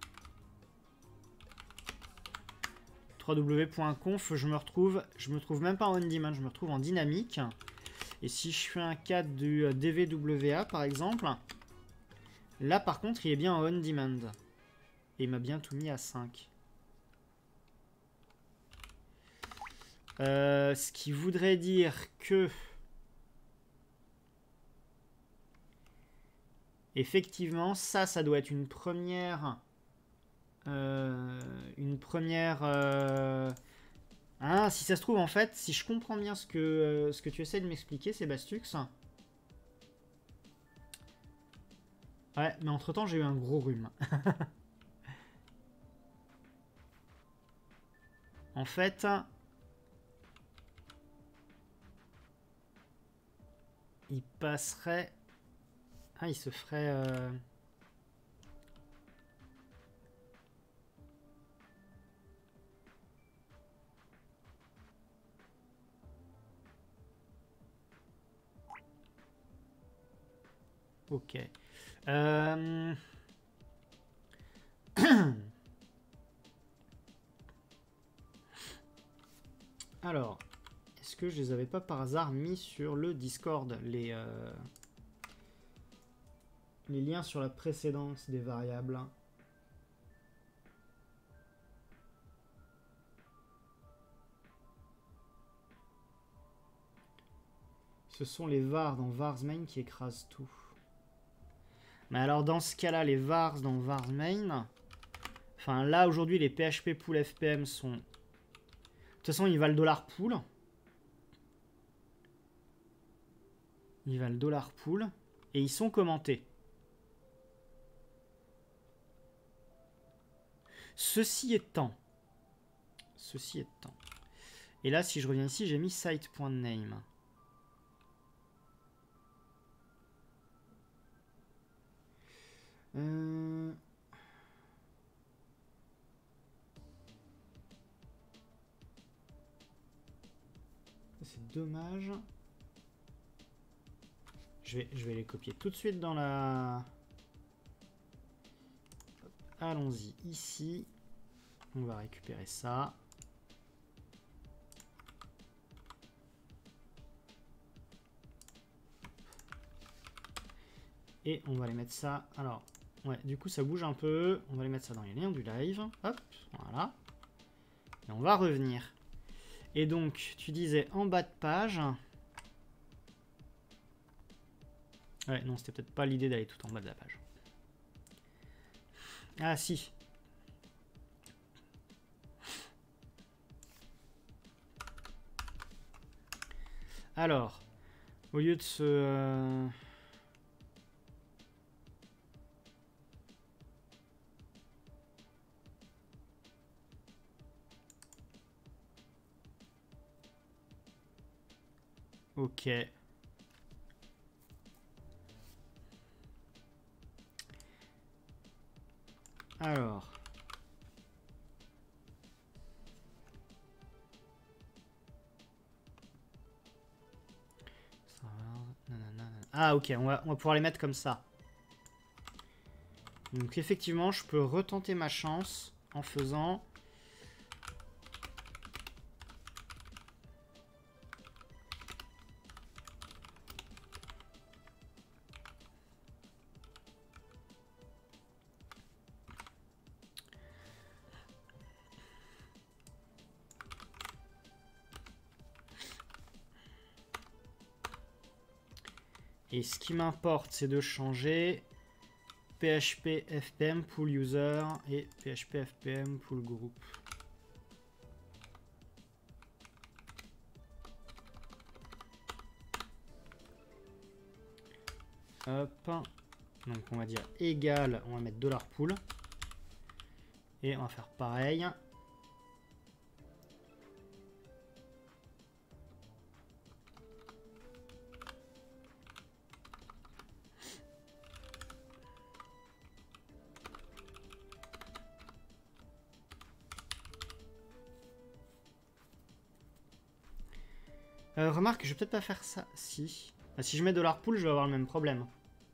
3w.conf, je me trouve même pas en on-demand, je me retrouve en dynamique. Et si je fais un cas du DVWA par exemple, là par contre il est bien en on-demand. Et il m'a bien tout mis à 5. Ce qui voudrait dire que... effectivement, ça doit être une première... Ah, si ça se trouve, en fait, si je comprends bien ce que tu essaies de m'expliquer, Sébastux. Ouais, mais entre-temps, j'ai eu un gros rhume. En fait... il passerait... Ah, il se ferait... Ok. Alors, est-ce que je les avais pas par hasard mis sur le Discord, les liens sur la précédence des variables? Ce sont les vars dans vars main qui écrasent tout. Mais alors dans ce cas-là, les vars dans vars main... Enfin là aujourd'hui les PHP pool FPM sont... De toute façon ils valent $pool. Ils valent $pool. Et ils sont commentés. Ceci étant... Et là si je reviens ici, j'ai mis site.name. C'est dommage. Je vais les copier tout de suite dans la... Allons-y ici. On va récupérer ça. Et on va les mettre ça. Alors, ouais, du coup ça bouge un peu. On va les mettre ça dans les liens du live. Hop, voilà. Et on va revenir. Et donc, tu disais en bas de page... Ouais, non, c'était peut-être pas l'idée d'aller tout en bas de la page. Ah, si. Alors, au lieu de se... Ok. Alors. Ah ok, on va pouvoir les mettre comme ça. Donc effectivement, je peux retenter ma chance en faisant... Et ce qui m'importe, c'est de changer PHP FPM pool user et PHP FPM pool group. Hop. Donc on va dire égal, on va mettre $pool. Et on va faire pareil. Remarque, je vais peut-être pas faire ça. Si. Ah, si je mets $pool, je vais avoir le même problème.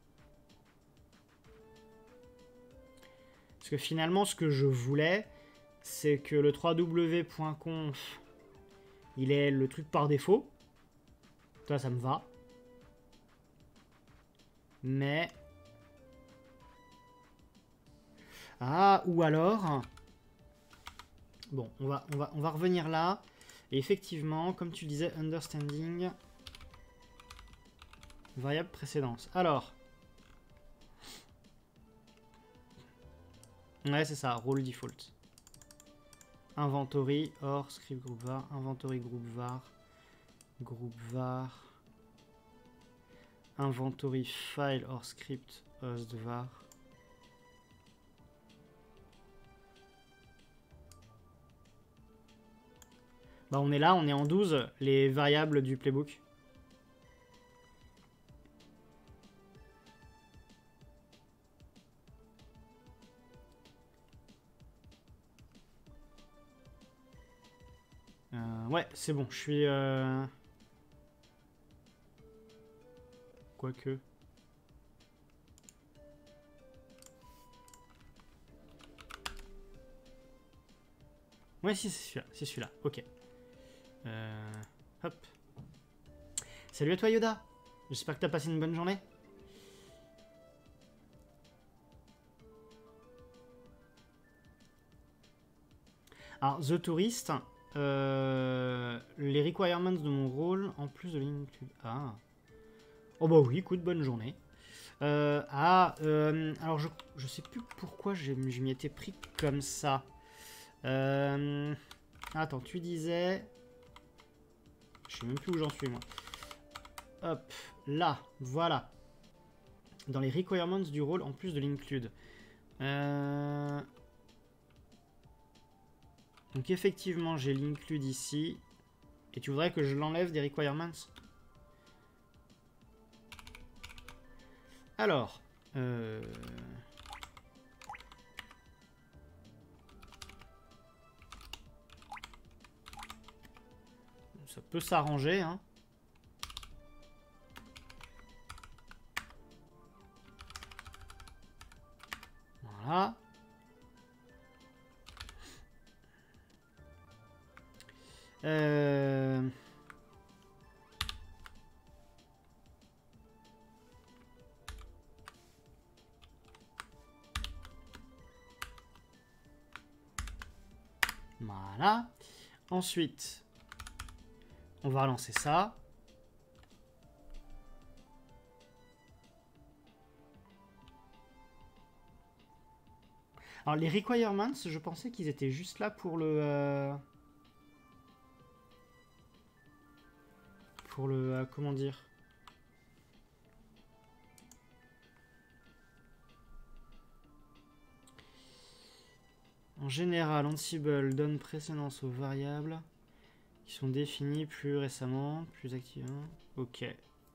Parce que finalement, ce que je voulais, c'est que le www.conf, il est le truc par défaut. Ça me va. Mais... Ah, ou alors... Bon, on va revenir là. Et effectivement, comme tu disais, understanding... Variable précédence. Alors... Ouais, c'est ça, role default. Inventory, or, script group var, inventory group var, inventory file or script host var. Bah on est là, on est en 12, les variables du playbook. Ouais, c'est bon, je suis... Quoique... Ouais, si, c'est celui-là, c'est celui-là, ok. Hop. Salut à toi, Yoda. J'espère que t'as passé une bonne journée. Alors, The Tourist, les requirements de mon rôle, en plus de l'include. Ah. Oh bah oui, écoute, bonne journée. Alors je sais plus pourquoi je m'y étais pris comme ça. Attends, tu disais... Je sais même plus où j'en suis, moi. Hop, là, voilà. Dans les requirements du rôle, en plus de l'include. Donc effectivement, j'ai l'include ici. Et tu voudrais que je l'enlève des requirements? Alors... ça peut s'arranger, hein. Voilà. Voilà. Ensuite, on va relancer ça. Alors, les requirements, je pensais qu'ils étaient juste là pour le... comment dire? En général, Ansible donne précédence aux variables qui sont définies plus récemment, plus activement. Ok.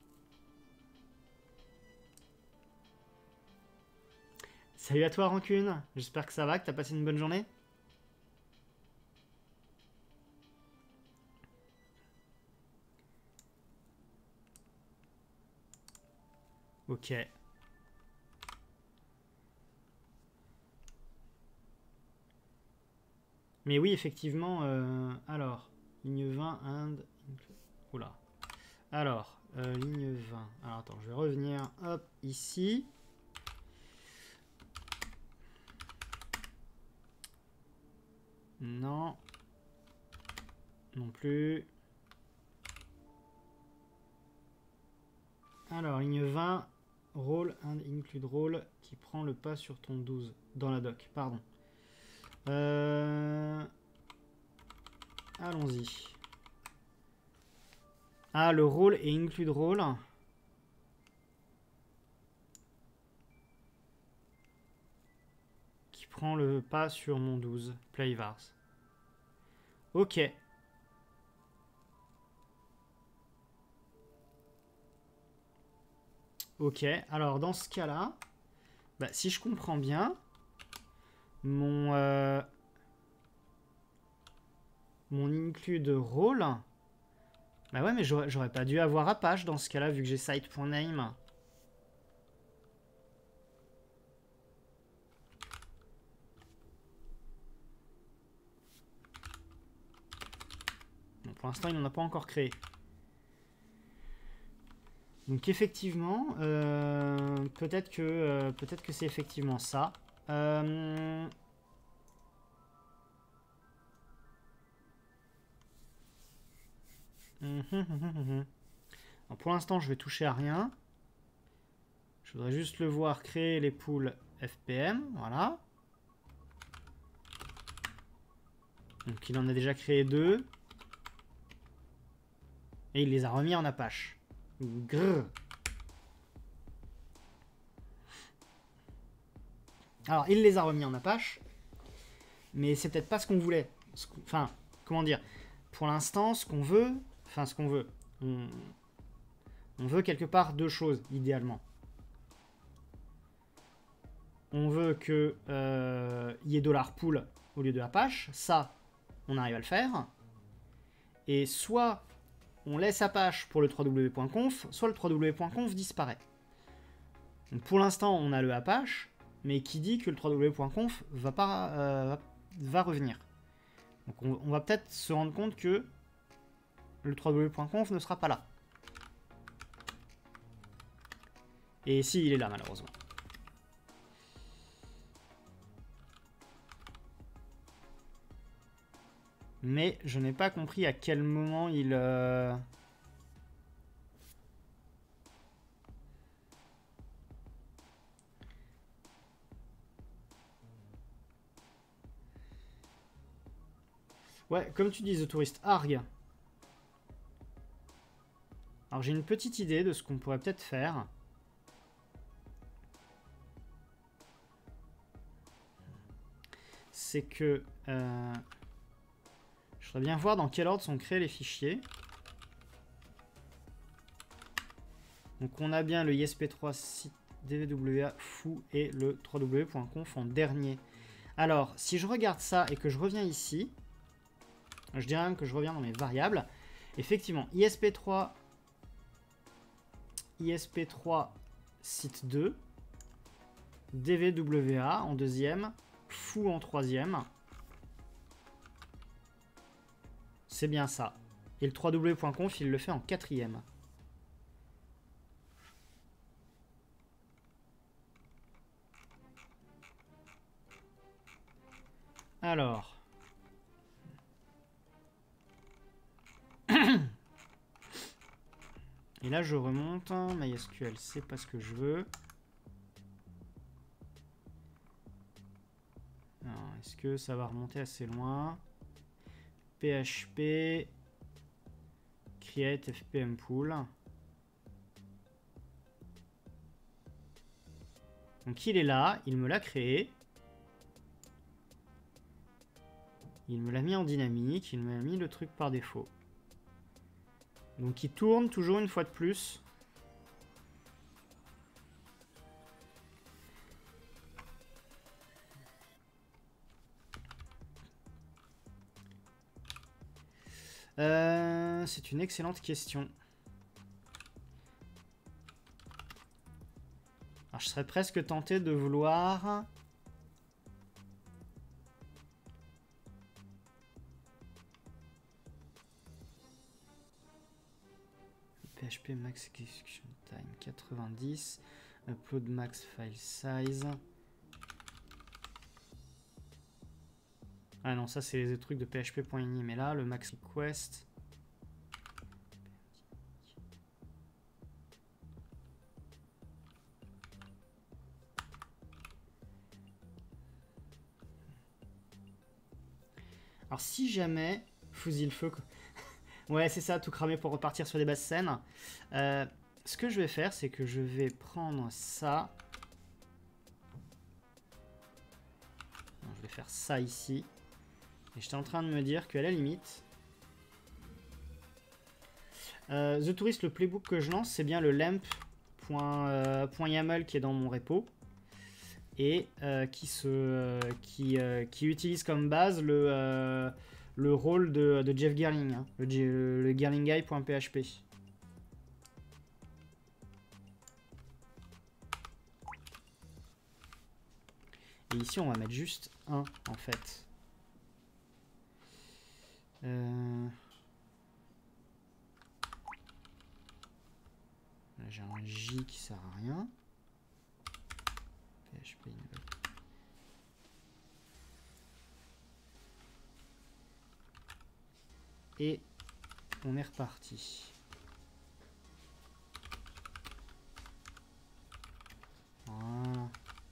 Salut à toi, Rancune. J'espère que ça va, que t'as passé une bonne journée. Ok. Mais oui, effectivement, alors, ligne 20, and... Oula. Alors, ligne 20. Alors, attends, je vais revenir, hop, ici. Non. Non plus. Alors, ligne 20, role and include role, qui prend le pas sur ton 12, dans la doc, pardon. Allons-y. Ah, le rôle et include role. Qui prend le pas sur mon 12, playvars. Ok. Ok, alors dans ce cas-là, bah, si je comprends bien, mon include role... Bah ouais, mais j'aurais pas dû avoir Apache dans ce cas-là, vu que j'ai site.name. Bon, pour l'instant, il n'en a pas encore créé. Donc effectivement, peut-être que c'est effectivement ça. Alors, pour l'instant, je vais toucher à rien. Je voudrais juste le voir créer les pools FPM. Voilà. Donc il en a déjà créé 2. Et il les a remis en Apache. Grrr. Alors, il les a remis en Apache. Mais c'est peut-être pas ce qu'on voulait. Enfin, comment dire? Pour l'instant, ce qu'on veut... Enfin, ce qu'on veut... On veut quelque part 2 choses, idéalement. On veut que y ait $pool au lieu de Apache. Ça, on arrive à le faire. Et soit on laisse Apache pour le www.conf, soit le www.conf disparaît. Donc pour l'instant, on a le Apache, mais qui dit que le www.conf va revenir. Donc on va peut-être se rendre compte que le www.conf ne sera pas là. Et si, il est là, malheureusement. Mais je n'ai pas compris à quel moment il... Ouais, comme tu dis, The Tourist. Arg. Alors j'ai une petite idée de ce qu'on pourrait peut-être faire. C'est que... je voudrais bien voir dans quel ordre sont créés les fichiers. Donc on a bien le ISP3 site DVWA foo et le www.conf en dernier. Alors, si je regarde ça et que je reviens ici, je dirais même que je reviens dans mes variables. Effectivement, ISP3 site 2, DVWA en deuxième, foo en troisième. C'est bien ça. Et le www.conf, il le fait en quatrième. Alors. Et là, je remonte. MySQL, c'est pas ce que je veux. Est-ce que ça va remonter assez loin? PHP. Create FPM pool. Donc il est là, il me l'a créé. Il me l'a mis en dynamique, il m'a mis le truc par défaut. Donc il tourne toujours une fois de plus. C'est une excellente question. Alors je serais presque tenté de vouloir... PHP max execution time 90, upload max file size. Ah non, ça c'est les trucs de php.ini, mais là le max request. Alors si jamais fusil le feu. Ouais, c'est ça, tout cramer pour repartir sur des basses scènes. Ce que je vais faire, c'est que je vais prendre ça. Non, je vais faire ça ici. Et j'étais en train de me dire qu'à la limite... The Tourist, le playbook que je lance, c'est bien le lamp.yaml qui est dans mon repo. Et qui utilise comme base le rôle de Jeff Gerling, hein, le gerlingguy.php. Et ici, on va mettre juste 1, en fait. Là, j'ai un J qui sert à rien. PHP invalid. Et on est reparti. Voilà.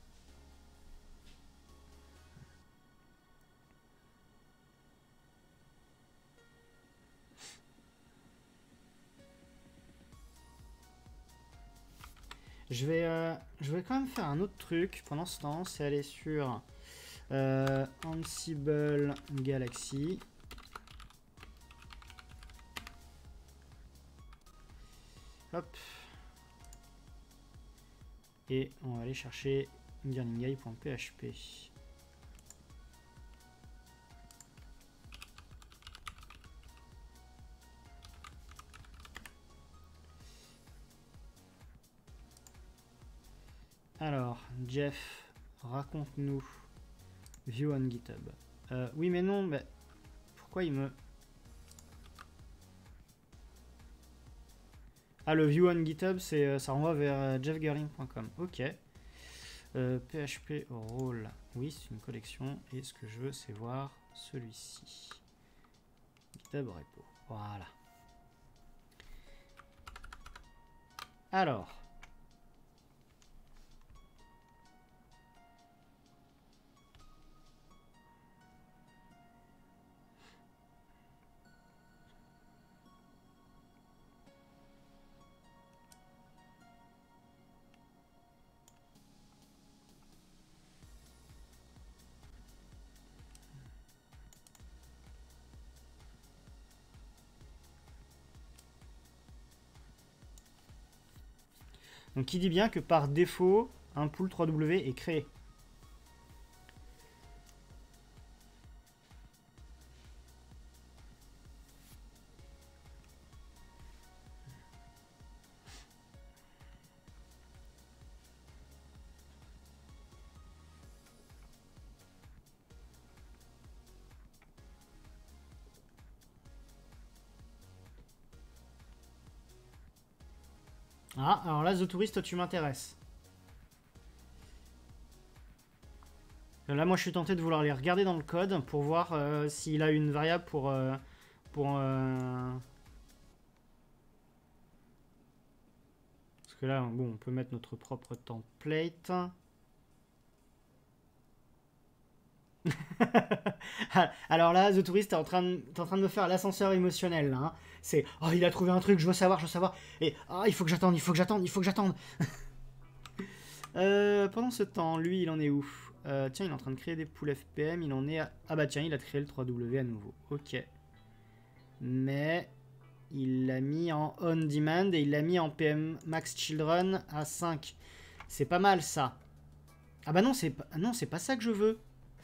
Je vais quand même faire un autre truc pendant ce temps, c'est aller sur Ansible Galaxy. Hop. Et on va aller chercher gerlingguy.php. Alors, Jeff, raconte-nous. View on GitHub. Oui, mais non, mais pourquoi il me... Ah, le view on GitHub, ça renvoie vers jeffgerling.com. Ok. PHP role. Oui, c'est une collection. Et ce que je veux, c'est voir celui-ci. GitHub repo. Voilà. Alors. Donc, il dit bien que par défaut, un pool 3W est créé. Ah, alors là, The Tourist, tu m'intéresses. Là, moi, je suis tenté de vouloir les regarder dans le code pour voir s'il a une variable pour parce que là, bon, on peut mettre notre propre template. Alors là, The Tourist, t'es en train de me faire l'ascenseur émotionnel, là, hein. C'est, oh, il a trouvé un truc, je veux savoir. Et, ah, il faut que j'attende. Pendant ce temps, lui, il en est où? Tiens, il est en train de créer des pools FPM. Il en est à... Ah bah tiens, il a créé le 3W à nouveau. Ok. Mais il l'a mis en on demand et il l'a mis en PM max children à 5. C'est pas mal, ça. Ah bah non, c'est pas ça que je veux.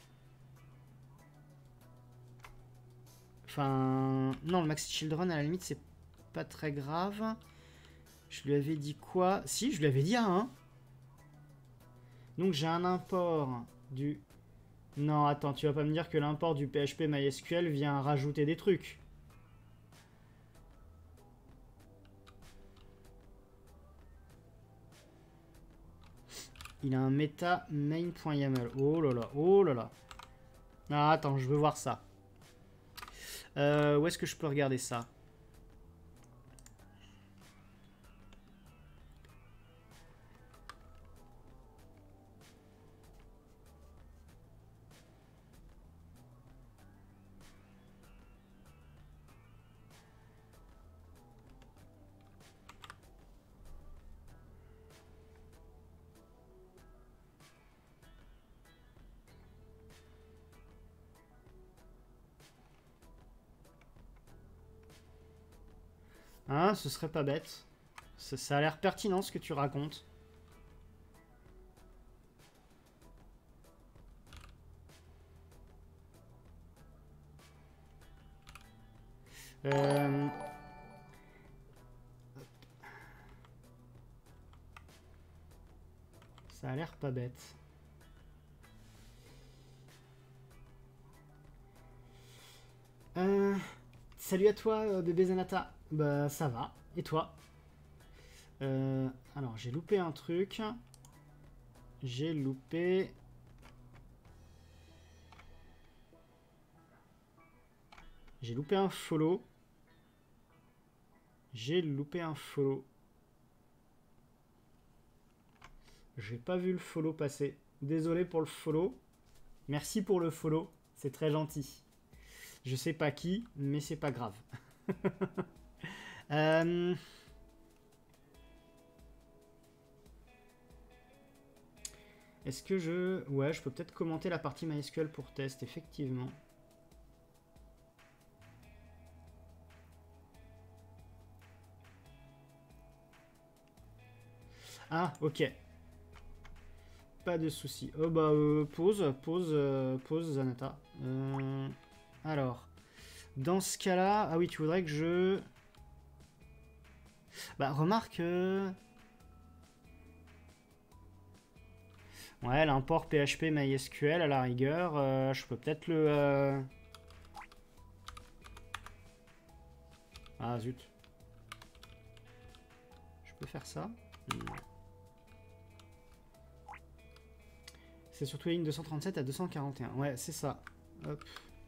Enfin, non, le max children, à la limite, c'est pas très grave. Je lui avais dit quoi? Si, je lui avais dit A1. Donc j'ai un import du... Non, attends, tu vas pas me dire que l'import du PHP MySQL vient rajouter des trucs. Il a un meta main.yaml. Oh là là, oh là là. Ah, attends, je veux voir ça. Où est-ce que je peux regarder ça? Hein, ce serait pas bête. Ça a l'air pertinent ce que tu racontes. Ça a l'air pas bête. Salut à toi, bébé Zanata. Bah, ça va. Et toi? Alors, j'ai loupé un truc. J'ai loupé... J'ai loupé un follow. J'ai loupé un follow. J'ai pas vu le follow passer. Désolé pour le follow. Merci pour le follow. C'est très gentil. Je sais pas qui, mais c'est pas grave. Est-ce que je... Ouais, je peux peut-être commenter la partie MySQL pour test, effectivement. Ah, ok. Pas de souci. Oh bah, pause, Zanata. Alors, dans ce cas-là... Ah oui, tu voudrais que je... Bah, remarque... Ouais, l'import PHP MySQL à la rigueur, je peux peut-être le... Ah zut. Je peux faire ça? Non. C'est surtout la ligne 237 à 241. Ouais, c'est ça. Hop.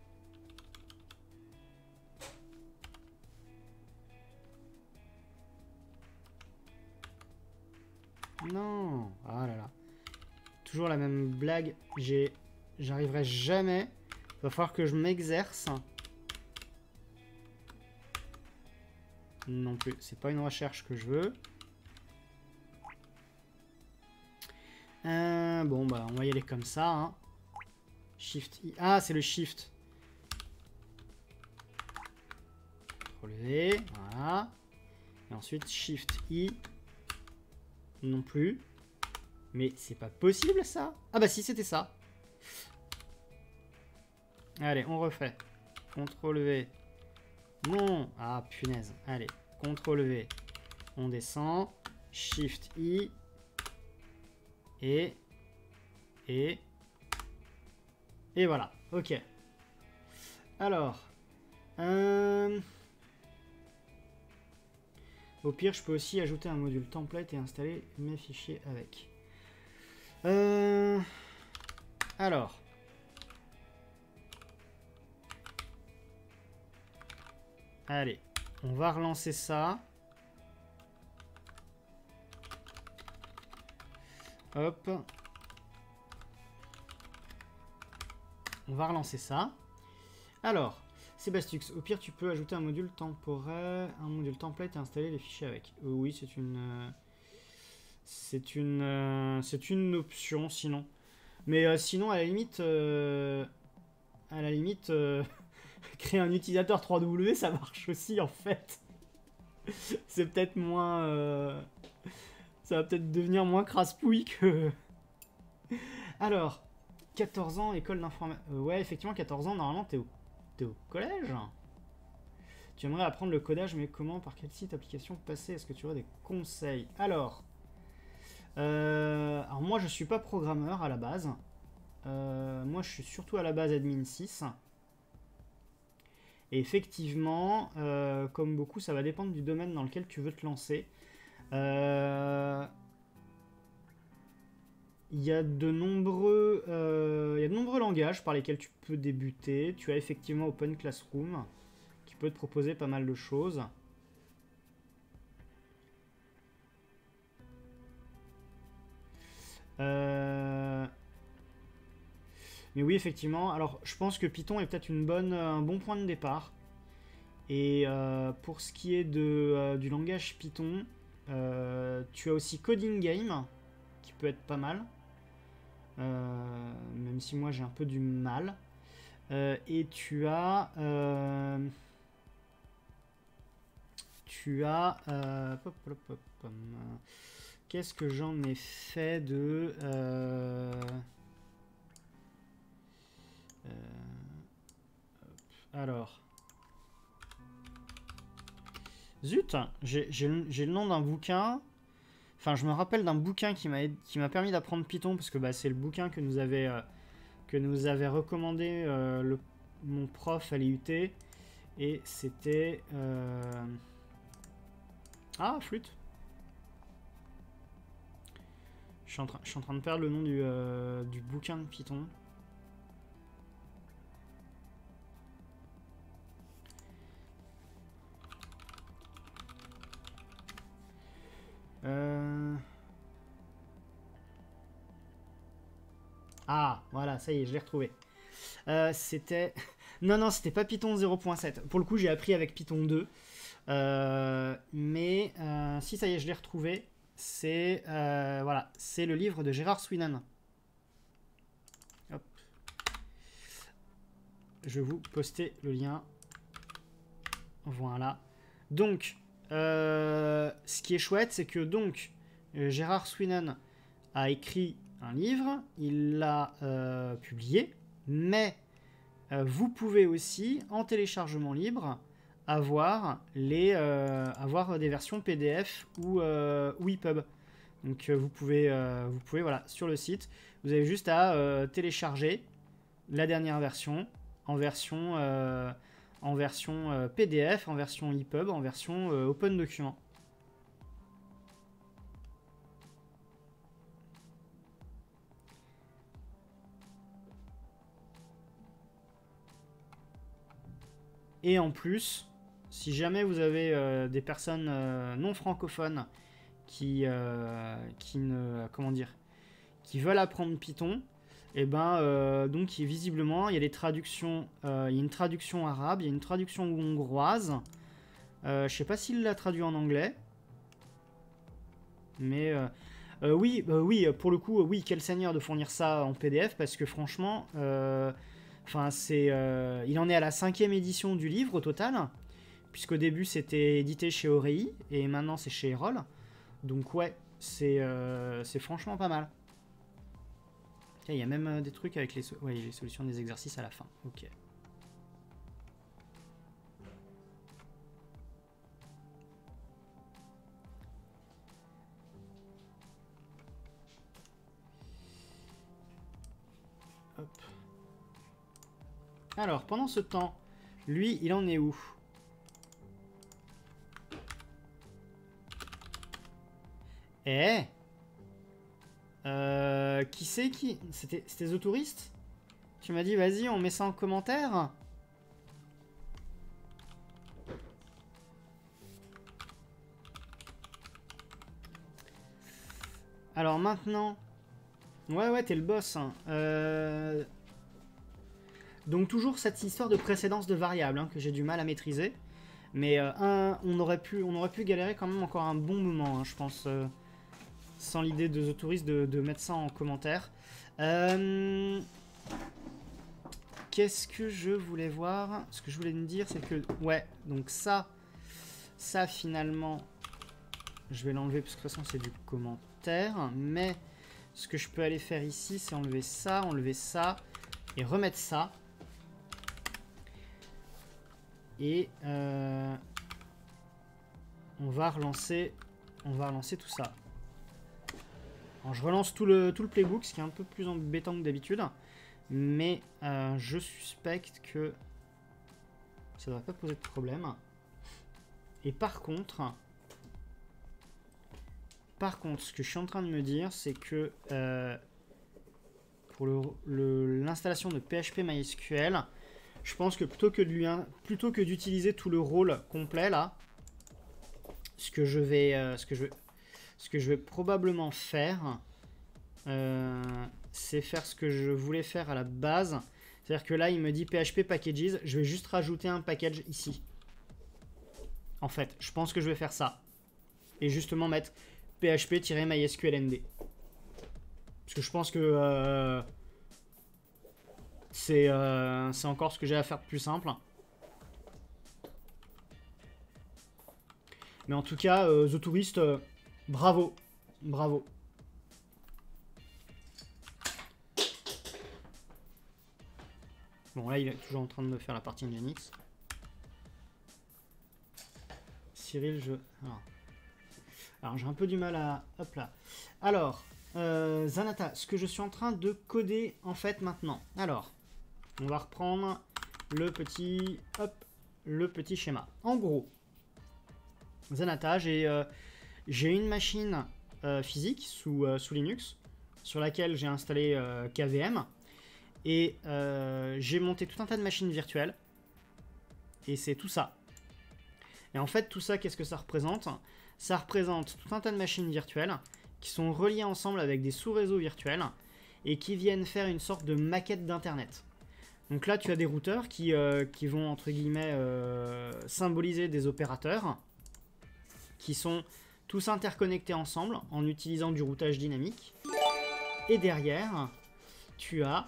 Non. Ah là là. Toujours la même blague. J'arriverai jamais. Va falloir que je m'exerce. Non plus. C'est pas une recherche que je veux. Bon, bah, on va y aller comme ça. Hein. Shift I. Ah, c'est le Shift. Relever. Voilà. Et ensuite, Shift I. Non plus. Mais c'est pas possible, ça. Ah bah si, c'était ça. Allez, on refait. CTRL-V. Non. Ah, punaise. Allez, CTRL-V. On descend. Shift I. Et voilà. Ok. Alors. Au pire, je peux aussi ajouter un module template et installer mes fichiers avec. Alors. Allez. On va relancer ça. Hop. On va relancer ça. Alors, Sébastux, au pire, tu peux ajouter un module temporaire, un module template et installer les fichiers avec. Oui, c'est une option, sinon. Mais sinon, à la limite, créer un utilisateur 3W, ça marche aussi, en fait. C'est peut-être moins... ça va peut-être devenir moins crasse-pouille que... Alors, 14 ans, école d'informatique. Ouais, effectivement, 14 ans, normalement, t'es au collège. Tu aimerais apprendre le codage, mais comment, par quel site, application passer? Est-ce que tu aurais des conseils? Alors moi, je suis pas programmeur à la base. Moi, je suis surtout à la base admin 6. Et effectivement, comme beaucoup, ça va dépendre du domaine dans lequel tu veux te lancer. Il y a de nombreux langages par lesquels tu peux débuter. Tu as effectivement Open Classroom qui peut te proposer pas mal de choses. Mais oui, effectivement. Alors, je pense que Python est peut-être un bon point de départ. Et pour ce qui est du langage Python, tu as aussi Coding Game qui peut être pas mal. Même si moi j'ai un peu du mal. Et tu as qu'est-ce que j'en ai fait de alors zut, j'ai le nom d'un bouquin. Enfin, je me rappelle d'un bouquin qui m'a permis d'apprendre Python, parce que bah, c'est le bouquin que nous avait recommandé mon prof à l'IUT. Et c'était... Ah, flûte. Je suis en train de perdre le nom du bouquin de Python. Ah, voilà, ça y est, je l'ai retrouvé. C'était... Non, c'était pas Python 0.7. Pour le coup, j'ai appris avec Python 2. Mais si, ça y est, je l'ai retrouvé. C'est voilà, c'est le livre de Gérard Sweenan. Hop. Je vais vous poster le lien. Voilà. Donc, ce qui est chouette, c'est que donc Gérard Sweenan a écrit un livre, il l'a publié, mais vous pouvez aussi, en téléchargement libre, avoir des versions PDF ou EPUB. Donc vous pouvez voilà, sur le site, vous avez juste à télécharger la dernière version en version PDF, en version EPUB, en version Open Document. Et en plus, si jamais vous avez des personnes non francophones qui veulent apprendre Python, et ben donc visiblement il y a des traductions, il y a une traduction arabe, il y a une traduction hongroise. Je sais pas s'il l'a traduit en anglais, mais oui, pour le coup, oui, quel seigneur de fournir ça en PDF, parce que franchement, enfin il en est à la 5e édition du livre au total, puisqu'au début c'était édité chez Orei et maintenant c'est chez Erol. Donc ouais, c'est franchement pas mal. Il y a même des trucs avec les solutions des exercices à la fin. Ok. Hop. Alors, pendant ce temps, lui, il en est où? Eh, qui c'est qui? C'était The Tourist? Tu m'as dit, vas-y, on met ça en commentaire. Alors maintenant... Ouais, t'es le boss. Hein. Donc toujours cette histoire de précédence de variables hein, que j'ai du mal à maîtriser. Mais on aurait pu galérer quand même encore un bon moment, hein, je pense. Sans l'idée de The Tourist de mettre ça en commentaire. Qu'est-ce que je voulais voir? Ce que je voulais me dire, c'est que... Ouais, donc ça finalement... Je vais l'enlever parce que de toute façon c'est du commentaire. Mais ce que je peux aller faire ici, c'est enlever ça et remettre ça. Et on va relancer tout ça. Alors, je relance tout le playbook, ce qui est un peu plus embêtant que d'habitude. Mais je suspecte que ça ne devrait pas poser de problème. Et par contre, ce que je suis en train de me dire, c'est que pour l'installation de PHP MySQL, je pense que plutôt que d'utiliser tout le rôle complet là, ce que je vais probablement faire, c'est faire ce que je voulais faire à la base. C'est-à-dire que là, il me dit PHP packages. Je vais juste rajouter un package ici. En fait, je pense que je vais faire ça. Et justement mettre php-mysqlnd. Parce que je pense que c'est encore ce que j'ai à faire de plus simple. Mais en tout cas, The Tourist, bravo. Bravo. Bon, là, il est toujours en train de me faire la partie Nginx. Cyril, alors j'ai un peu du mal à... Hop là. Alors, Zanata, ce que je suis en train de coder, en fait, maintenant. Alors, on va reprendre le petit schéma. En gros, Zanata, j'ai une machine physique sous Linux, sur laquelle j'ai installé KVM. Et j'ai monté tout un tas de machines virtuelles. Et c'est tout ça. Et en fait, tout ça, qu'est-ce que ça représente? Ça représente tout un tas de machines virtuelles qui sont reliées ensemble avec des sous-réseaux virtuels et qui viennent faire une sorte de maquette d'Internet. Donc là, tu as des routeurs qui vont, entre guillemets, symboliser des opérateurs qui sont tous interconnectés ensemble en utilisant du routage dynamique. Et derrière... Tu as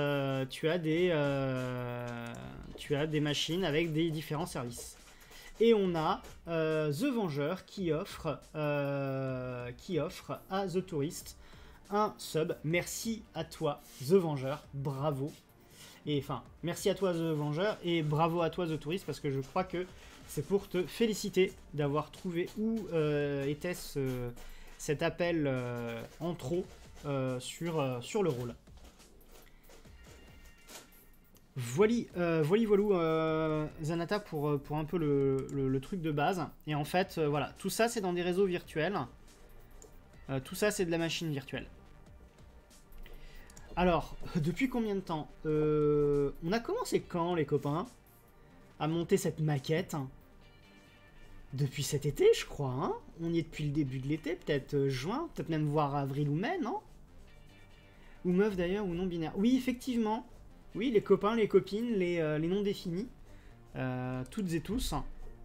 des machines avec des différents services. Et on a The Vengeur qui offre à The Tourist un sub. Merci à toi, The Vengeur. Bravo. Et enfin, merci à toi, The Vengeur. Et bravo à toi, The Tourist, parce que je crois que c'est pour te féliciter d'avoir trouvé où était cet appel en trop sur le rôle. Voilou, Zanata pour un peu le truc de base. Et en fait, voilà, tout ça c'est dans des réseaux virtuels. Tout ça c'est de la machine virtuelle. Alors, depuis combien de temps on a commencé quand, les copains, à monter cette maquette? Depuis cet été, je crois, hein. On y est depuis le début de l'été, peut-être juin, peut-être même voir avril ou mai, non? Ou meuf d'ailleurs, ou non binaire. Oui, effectivement. Oui, les copains, les copines, les non définis. Toutes et tous.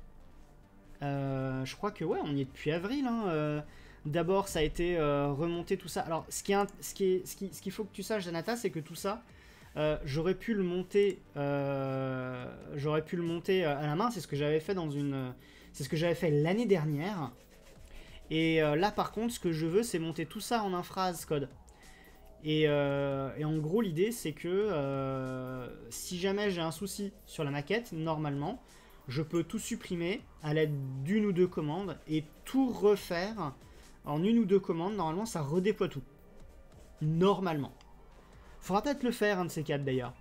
Je crois que ouais, on y est depuis avril. Hein. D'abord, ça a été remonté tout ça. Alors, ce qu'il faut que tu saches, Zanata, c'est que tout ça, j'aurais pu le monter à la main. C'est ce que j'avais fait c'est ce que j'avais fait l'année dernière. Et là, par contre, ce que je veux, c'est monter tout ça en un phrase code. Et en gros, l'idée, c'est que si jamais j'ai un souci sur la maquette, normalement, je peux tout supprimer à l'aide d'une ou deux commandes et tout refaire en une ou deux commandes. Normalement, ça redéploie tout. Normalement. Faudra peut-être le faire, un de ces quatre d'ailleurs.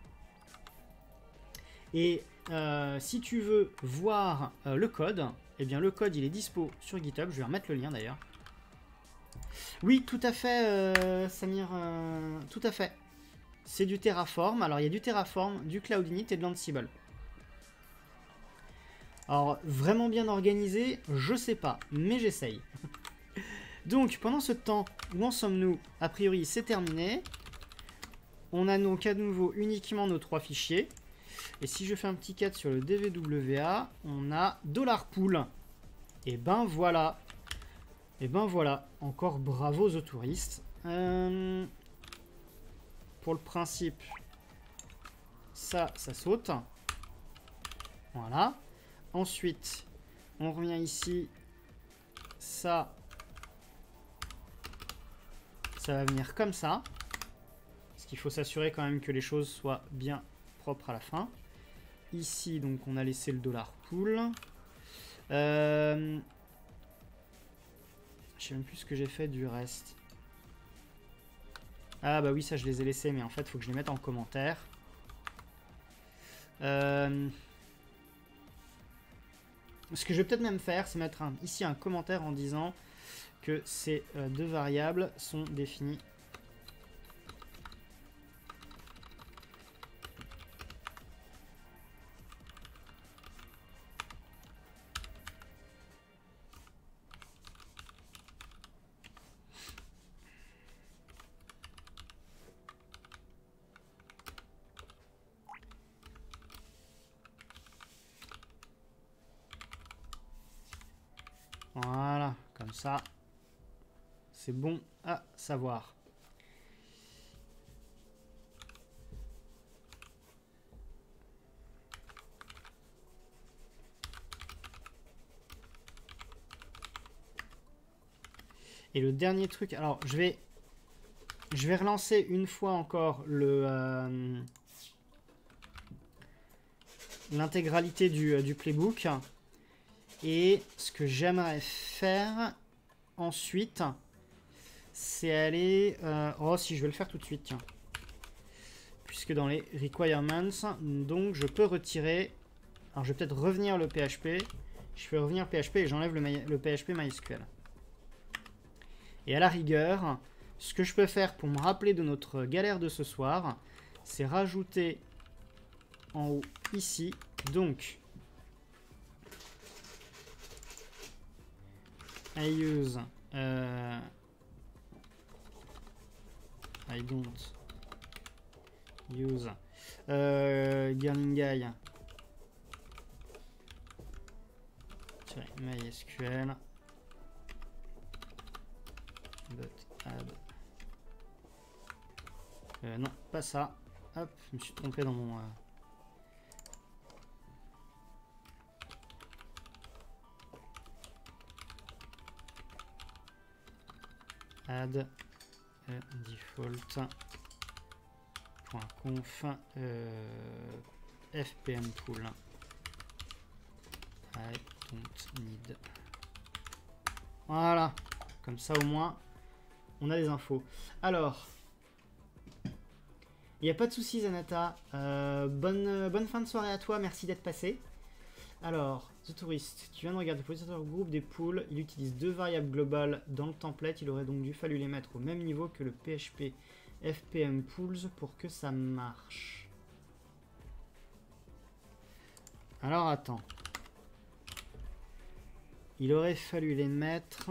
Et si tu veux voir le code, eh bien le code il est dispo sur GitHub. Je vais remettre le lien d'ailleurs. Oui, tout à fait, Samir. Tout à fait. C'est du Terraform. Alors il y a du Terraform, du Cloud Init et de l'Ansible. Alors vraiment bien organisé, je sais pas, mais j'essaye. Donc pendant ce temps, où en sommes-nous? A priori c'est terminé. On a donc à nouveau uniquement nos 3 fichiers. Et si je fais un petit cat sur le DVWA, on a $pool. Et ben voilà. Et ben voilà. Encore bravo aux touristes. Pour le principe, ça saute. Voilà. Ensuite, on revient ici. Ça va venir comme ça. Parce qu'il faut s'assurer quand même que les choses soient bien propres à la fin. Ici, donc, on a laissé le $pool. Je sais même plus ce que j'ai fait du reste. Ah bah oui, ça je les ai laissés, mais en fait, il faut que je les mette en commentaire. Ce que je vais peut-être même faire, c'est mettre ici un commentaire en disant que ces deux variables sont définies. Voilà, comme ça, c'est bon à savoir. Et le dernier truc, alors je vais relancer une fois encore l'intégralité du playbook. Et ce que j'aimerais faire ensuite, c'est aller... oh, si, je vais le faire tout de suite, tiens. Puisque dans les requirements, donc je peux retirer... Alors, je vais peut-être revenir le PHP. Je fais revenir PHP et j'enlève le PHP MySQL. Et à la rigueur, ce que je peux faire pour me rappeler de notre galère de ce soir, c'est rajouter en haut ici, donc... I use I don't use Girlingai MySQL but add non, pas ça. Hop, je me suis trompé dans mon add default.conf fpm pool I don't need. Voilà, Comme ça, au moins, on a des infos. Alors, il n'y a pas de soucis, Zanata. Bonne fin de soirée à toi. Merci d'être passé. Alors, The Tourist, tu viens de regarder le processeur groupe des pools. Il utilise 2 variables globales dans le template. Il aurait donc dû fallu les mettre au même niveau que le PHP FPM Pools pour que ça marche. Alors, attends. Il aurait fallu les mettre...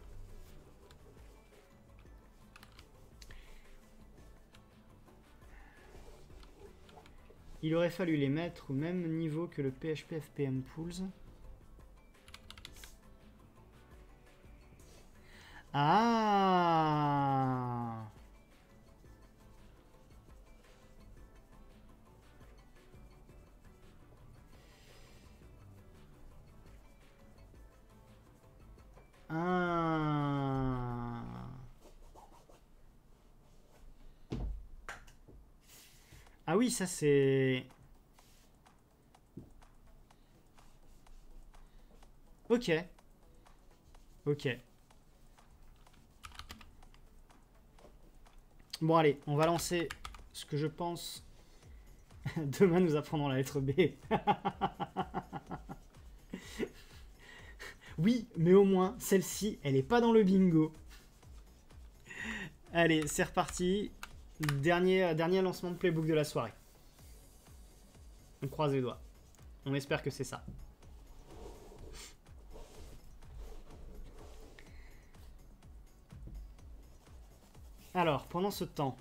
Il aurait fallu les mettre au même niveau que le PHP FPM Pools. Ah! Ah! Ah oui, ça c'est... Ok. Ok. Bon allez, on va lancer ce que je pense. Demain nous apprendrons la lettre B. Oui, mais au moins, celle-ci, elle n'est pas dans le bingo. Allez, c'est reparti. Dernier lancement de playbook de la soirée. On croise les doigts. On espère que c'est ça. Alors, pendant ce temps,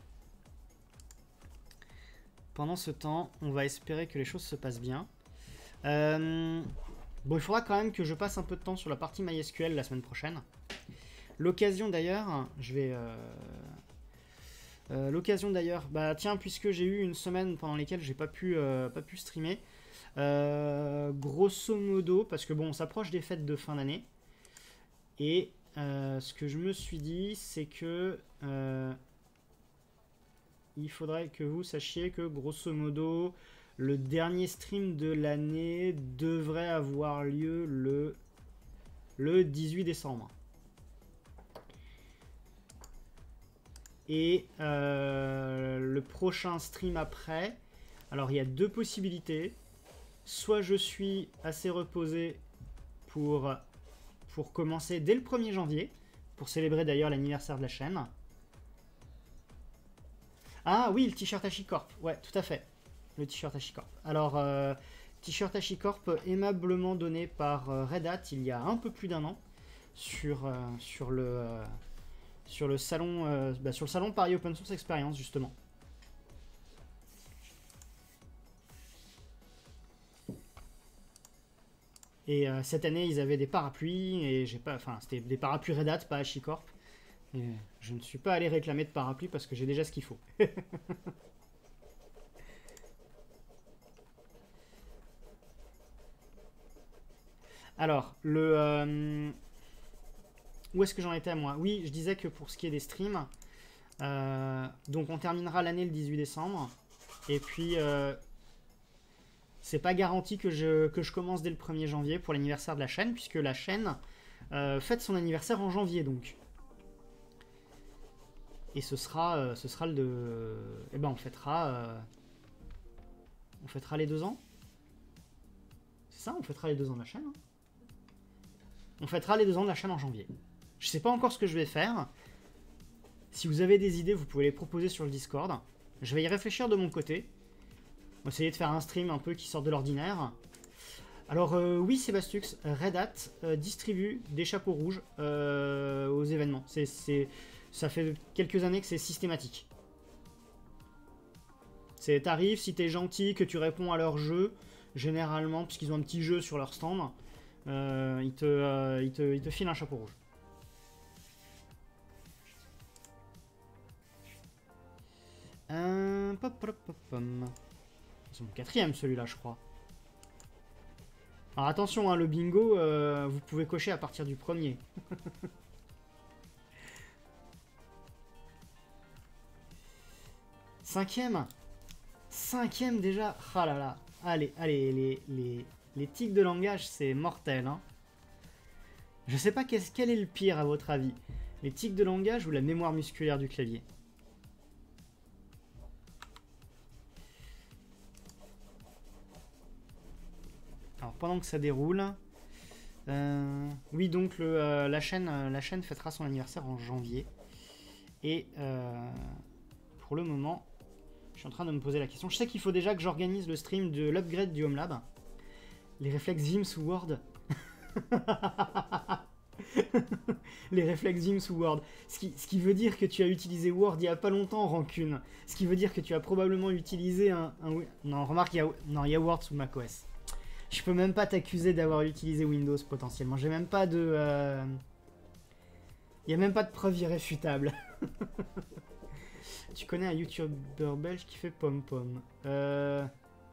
on va espérer que les choses se passent bien. Bon, il faudra quand même que je passe un peu de temps sur la partie MySQL la semaine prochaine. L'occasion d'ailleurs, l'occasion d'ailleurs, bah tiens, puisque j'ai eu une semaine pendant lesquelles j'ai pas pu streamer, grosso modo, parce que bon, on s'approche des fêtes de fin d'année, et ce que je me suis dit, c'est que il faudrait que vous sachiez que grosso modo, le dernier stream de l'année devrait avoir lieu le 18 décembre. Et le prochain stream après, alors il y a 2 possibilités. Soit je suis assez reposé pour commencer dès le 1er janvier, pour célébrer d'ailleurs l'anniversaire de la chaîne. Ah oui, le t-shirt HashiCorp, ouais, tout à fait. Le t-shirt HashiCorp. Alors, t-shirt HashiCorp aimablement donné par Red Hat il y a un peu plus d'1 an sur le salon Paris Open Source Experience justement. Et cette année ils avaient des parapluies et j'ai pas, enfin c'était des parapluies Red Hat, pas HashiCorp. Et je ne suis pas allé réclamer de parapluie parce que j'ai déjà ce qu'il faut. Alors, où est-ce que j'en étais moi? Oui, je disais que pour ce qui est des streams, donc on terminera l'année le 18 décembre. Et puis, c'est pas garanti que je commence dès le 1er janvier pour l'anniversaire de la chaîne, puisque la chaîne fête son anniversaire en janvier, donc. Et ce sera le... Eh ben, on fêtera les 2 ans. C'est ça, on fêtera les 2 ans de la chaîne. Hein. On fêtera les 2 ans de la chaîne en janvier. Je sais pas encore ce que je vais faire. Si vous avez des idées, vous pouvez les proposer sur le Discord. Je vais y réfléchir de mon côté. On va essayer de faire un stream un peu qui sort de l'ordinaire. Alors oui, Sébastux, Red Hat distribue des chapeaux rouges aux événements. Ça fait quelques années que c'est systématique. T'arrives, si t'es gentil, que tu réponds à leur jeu, généralement, puisqu'ils ont un petit jeu sur leur stand, ils te filent un chapeau rouge. C'est mon 4e celui-là, je crois. Alors attention, hein, le bingo, vous pouvez cocher à partir du 1er. Cinquième déjà. Ah là là. Allez, les tics de langage, c'est mortel. Hein. Je sais pas quel est le pire à votre avis. Les tics de langage ou la mémoire musculaire du clavier? Alors pendant que ça déroule, oui donc la chaîne fêtera son anniversaire en janvier. Et pour le moment, je suis en train de me poser la question. Je sais qu'il faut déjà que j'organise le stream de l'upgrade du Home Lab. Les réflexes Vim sous Word. Les réflexes Vim sous Word. Ce qui veut dire que tu as utilisé Word il n'y a pas longtemps, Rancune. Ce qui veut dire que tu as probablement utilisé Non, remarque, il y a Word sous macOS. Je peux même pas t'accuser d'avoir utilisé Windows potentiellement. J'ai même pas de... Il n'y a même pas de preuve irréfutable. Tu connais un YouTuber belge qui fait pom-pom. Alors,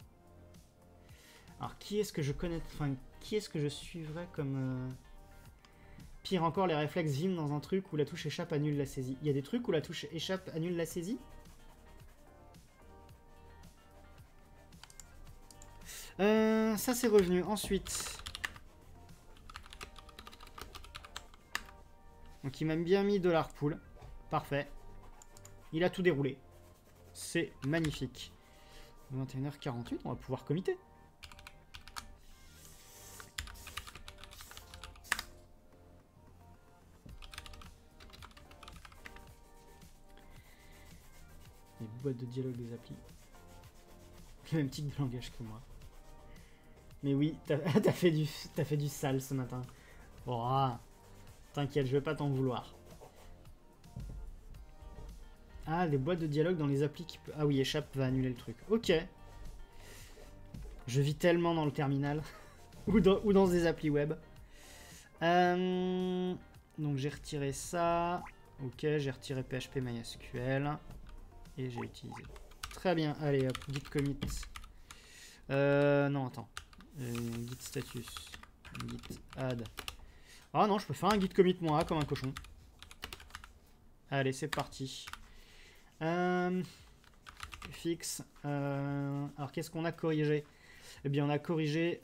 qui est-ce que je connais... Enfin, qui est-ce que je suivrais comme... Pire encore, les réflexes Vim dans un truc où la touche échappe annule la saisie. Il y a des trucs où la touche échappe annule la saisie? Ça c'est revenu. Ensuite... Donc il m'a bien mis $pool. Parfait. Il a tout déroulé. C'est magnifique. 21h48, on va pouvoir committer. Les boîtes de dialogue des applis. Le même type de langage que moi. Mais oui, t'as fait du sale ce matin. Oh, t'inquiète, je vais pas t'en vouloir. Ah, les boîtes de dialogue dans les applis qui... Ah oui, échappe va annuler le truc. Ok. Je vis tellement dans le terminal. ou dans des applis web. Donc j'ai retiré ça. Ok, j'ai retiré PHP MySQL. Et j'ai utilisé. Très bien, allez hop, git commit. Non, attends. Git status. Git add. Ah non, je peux faire un git commit moi comme un cochon. Allez, c'est parti. Fixe. Alors, qu'est-ce qu'on a corrigé? Eh bien, on a corrigé...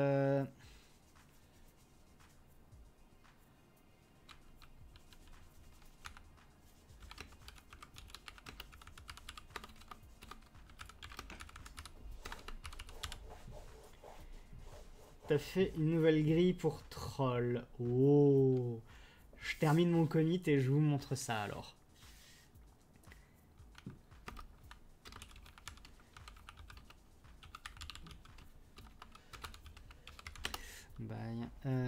T'as fait une nouvelle grille pour troll. Oh. Je termine mon commit et je vous montre ça alors. Bye.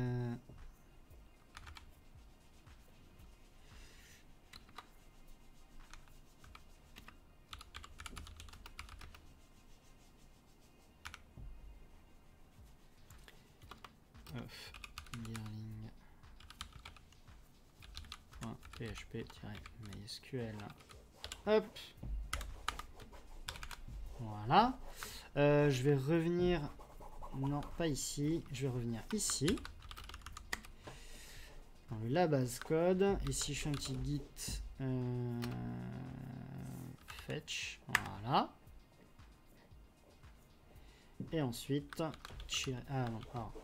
Gearling.php-mysql. Hop. Voilà. Je vais revenir... Non, pas ici. Je vais revenir ici. Dans la base code. Ici, je fais un petit git fetch. Voilà. Et ensuite... Ah non, alors.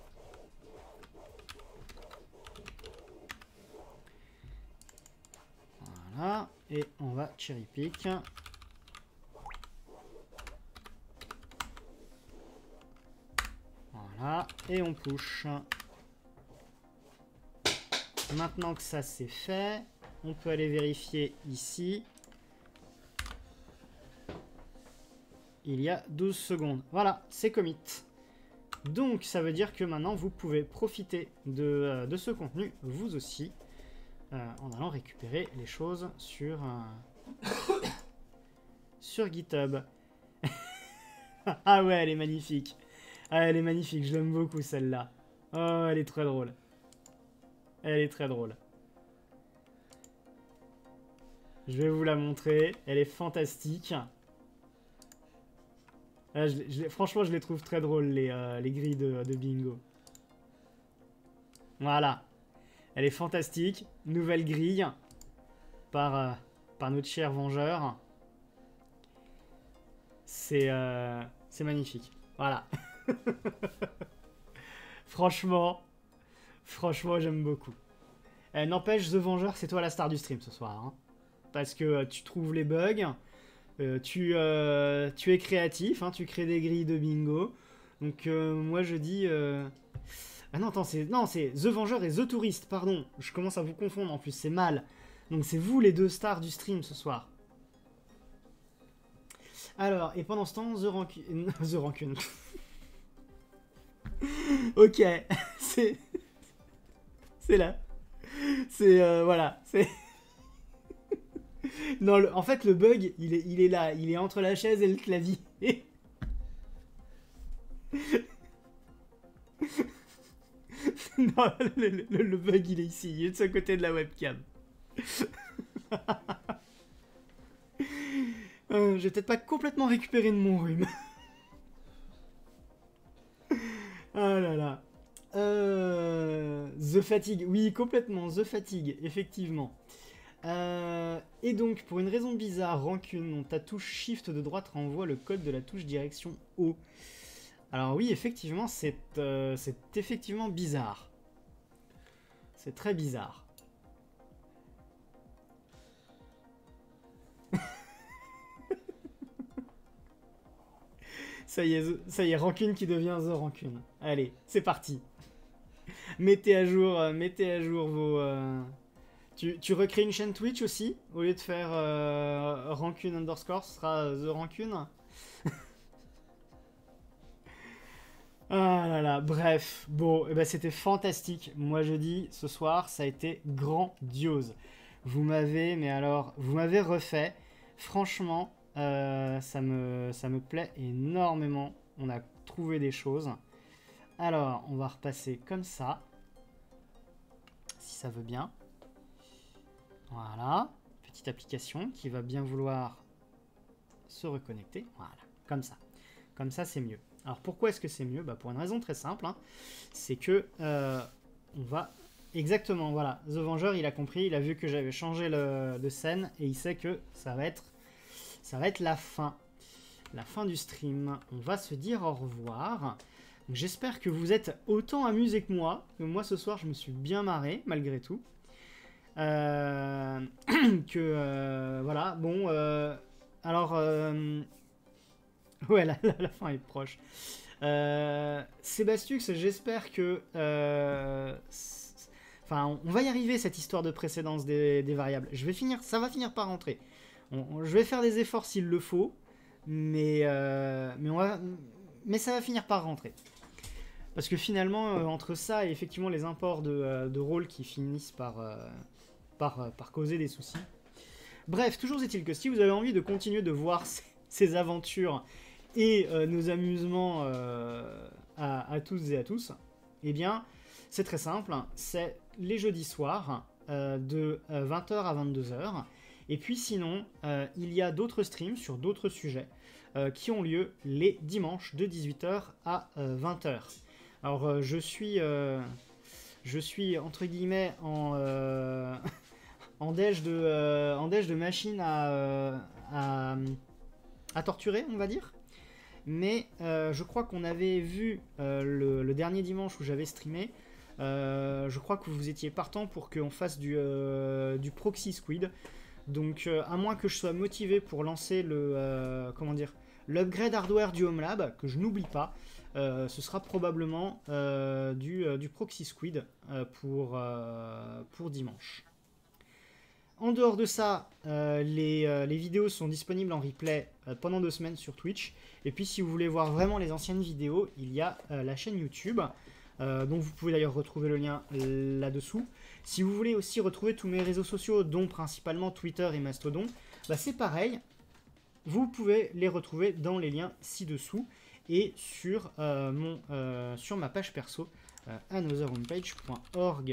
Voilà. Et on va cherry pick. Voilà. Et on push. Maintenant que ça c'est fait, on peut aller vérifier ici. Il y a 12 secondes. Voilà, c'est commit. Donc ça veut dire que maintenant vous pouvez profiter de ce contenu, vous aussi, en allant récupérer les choses sur, sur GitHub. Ah ouais, elle est magnifique. Ah, elle est magnifique, je l'aime beaucoup celle-là. Oh, elle est très drôle. Elle est très drôle. Je vais vous la montrer. Elle est fantastique. Ah, franchement, je les trouve très drôles, les grilles de bingo. Voilà. Elle est fantastique. Nouvelle grille par notre cher vengeur. C'est magnifique. Voilà. Franchement, j'aime beaucoup. N'empêche, The Venger, c'est toi la star du stream ce soir. Hein. Parce que tu trouves les bugs, tu es créatif, hein, tu crées des grilles de bingo. Donc moi je dis... Ah non, attends, c'est The Venger et The Tourist, pardon. Je commence à vous confondre en plus, c'est mal. Donc c'est vous les deux stars du stream ce soir. Alors, et pendant ce temps, The Rancune... The Rancune. Ok, c'est là. C'est, voilà, c'est... Non, en fait, le bug, il est là. Il est entre la chaise et le clavier. Non, le bug, il est ici. Il est de ce côté de la webcam. J'ai peut-être pas complètement récupéré de mon rhume. Ah là là. The Fatigue. Oui, complètement. The Fatigue, effectivement. Et donc, pour une raison bizarre, Rancune, ta touche Shift de droite renvoie le code de la touche direction haut. Alors oui, effectivement, c'est effectivement bizarre. C'est très bizarre. Ça y est, Rancune qui devient The Rancune. Allez, c'est parti. Mettez à jour vos... Tu recrées une chaîne Twitch aussi? Au lieu de faire Rancune underscore, ce sera The Rancune. Ah là là, bref. Bon, eh ben, c'était fantastique. Moi je dis, ce soir, ça a été grandiose. Vous m'avez refait. Franchement, ça me plaît énormément. On a trouvé des choses. Alors, on va repasser comme ça. Si ça veut bien. Voilà. Petite application qui va bien vouloir se reconnecter. Voilà, comme ça. Comme ça, c'est mieux. Alors, pourquoi est-ce que c'est mieux? Pour une raison très simple. Hein. C'est que on va... Exactement, voilà. The Venger, il a compris. Il a vu que j'avais changé de scène. Et il sait que ça va être la fin. La fin du stream. On va se dire au revoir. J'espère que vous êtes autant amusés que moi. Moi, ce soir, je me suis bien marré, malgré tout. Voilà, bon... alors... ouais, la fin est proche. Sébastux, j'espère que... Enfin, on va y arriver, cette histoire de précédence des variables. Ça va finir par rentrer. Je vais faire des efforts s'il le faut, mais ça va finir par rentrer. Parce que finalement, entre ça et effectivement les imports de rôles qui finissent par causer des soucis. Bref, toujours est-il que si vous avez envie de continuer de voir ces aventures et nos amusements à tous et à tous, eh bien, c'est très simple. C'est les jeudis soirs de 20h à 22h. Et puis sinon, il y a d'autres streams sur d'autres sujets qui ont lieu les dimanches de 18h à 20h. Alors, je suis entre guillemets en déj de machine à torturer, on va dire. Mais je crois qu'on avait vu le dernier dimanche où j'avais streamé. Je crois que vous étiez partant pour qu'on fasse du proxy squid. Donc, à moins que je sois motivé pour lancer l'upgrade hardware du Home Lab, que je n'oublie pas, ce sera probablement du proxy squid pour dimanche. En dehors de ça, les vidéos sont disponibles en replay pendant 2 semaines sur Twitch. Et puis si vous voulez voir vraiment les anciennes vidéos, il y a la chaîne YouTube, dont vous pouvez d'ailleurs retrouver le lien là-dessous. Si vous voulez aussi retrouver tous mes réseaux sociaux, dont principalement Twitter et Mastodon, c'est pareil. Vous pouvez les retrouver dans les liens ci-dessous et sur ma page perso, anotherhomepage.org.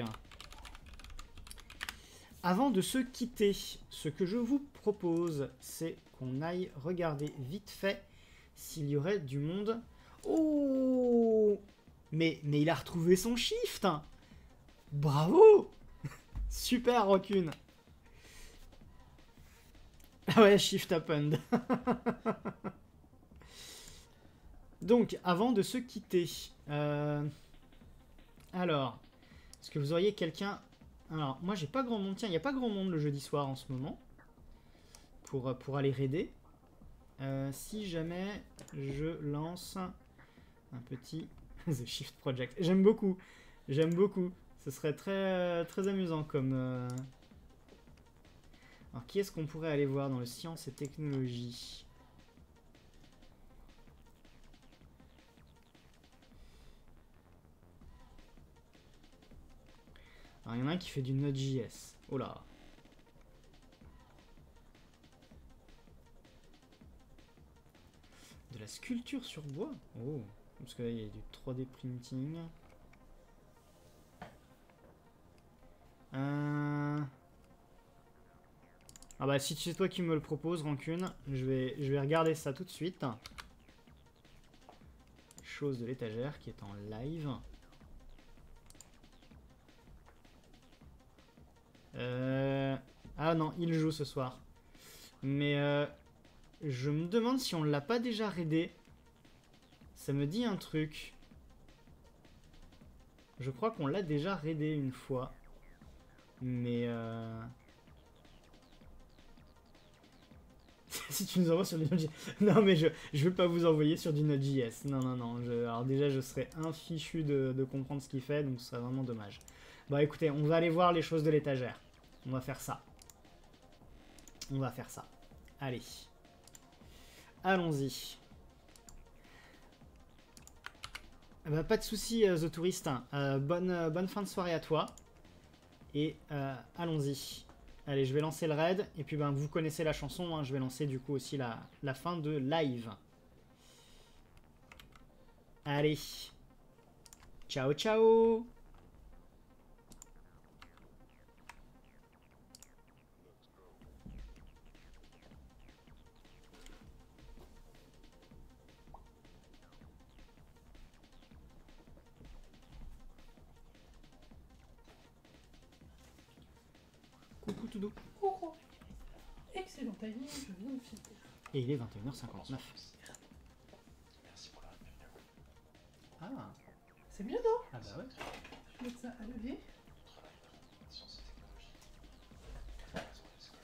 Avant de se quitter, ce que je vous propose, c'est qu'on aille regarder vite fait s'il y aurait du monde. Oh! Mais il a retrouvé son shift! Bravo! Super, Rancune! Ah ouais, shift happened. Donc, avant de se quitter, alors, est-ce que vous auriez quelqu'un Alors, moi j'ai pas grand monde. Tiens, il n'y a pas grand monde le jeudi soir en ce moment. Pour aller raider. Si jamais je lance un petit The Shift Project. J'aime beaucoup. J'aime beaucoup. Ce serait très amusant comme... Alors, qui est-ce qu'on pourrait aller voir dans le sciences et technologies? Alors, il y en a un qui fait du Node.js. Oh là. De la sculpture sur bois. Oh. Parce que là, il y a du 3D printing. Ah bah si c'est toi qui me le proposes, Rancune, je vais regarder ça tout de suite. Chose de l'étagère qui est en live. Ah non, il joue ce soir. Mais je me demande si on l'a pas déjà raidé. Ça me dit un truc. Je crois qu'on l'a déjà raidé une fois. Mais si tu nous envoies sur du Node.js. Non mais je veux pas vous envoyer sur du Node.js. Non, non, non. Alors déjà je serais infichu de comprendre ce qu'il fait, donc ce serait vraiment dommage. Bon écoutez, on va aller voir les choses de l'étagère. On va faire ça. On va faire ça. Allez. Allons-y. Bah, pas de soucis, The Tourist. Bonne fin de soirée à toi. Et allons-y. Allez, je vais lancer le raid. Et puis, ben, vous connaissez la chanson. Hein, je vais lancer du coup aussi la fin de live. Allez. Ciao, ciao. Coucou Toudou. Coucou. Excellent timing, je viens de finir. Et il est 21h59. Merci pour la bienvenue. Ah. C'est mieux, non? Ah bah ouais. Je vais mettre ça à lever. Travail de sciences et technologies.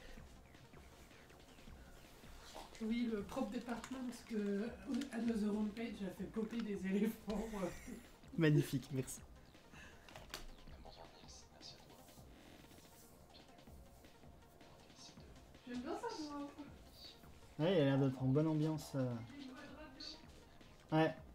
Oui, le prop département, parce que Another Homepage a fait popper des éléphants. Magnifique, merci. Bonjour Nils, merci à toi. J'aime bien ça, moi. Ouais, il a l'air d'être en bonne ambiance. Ouais.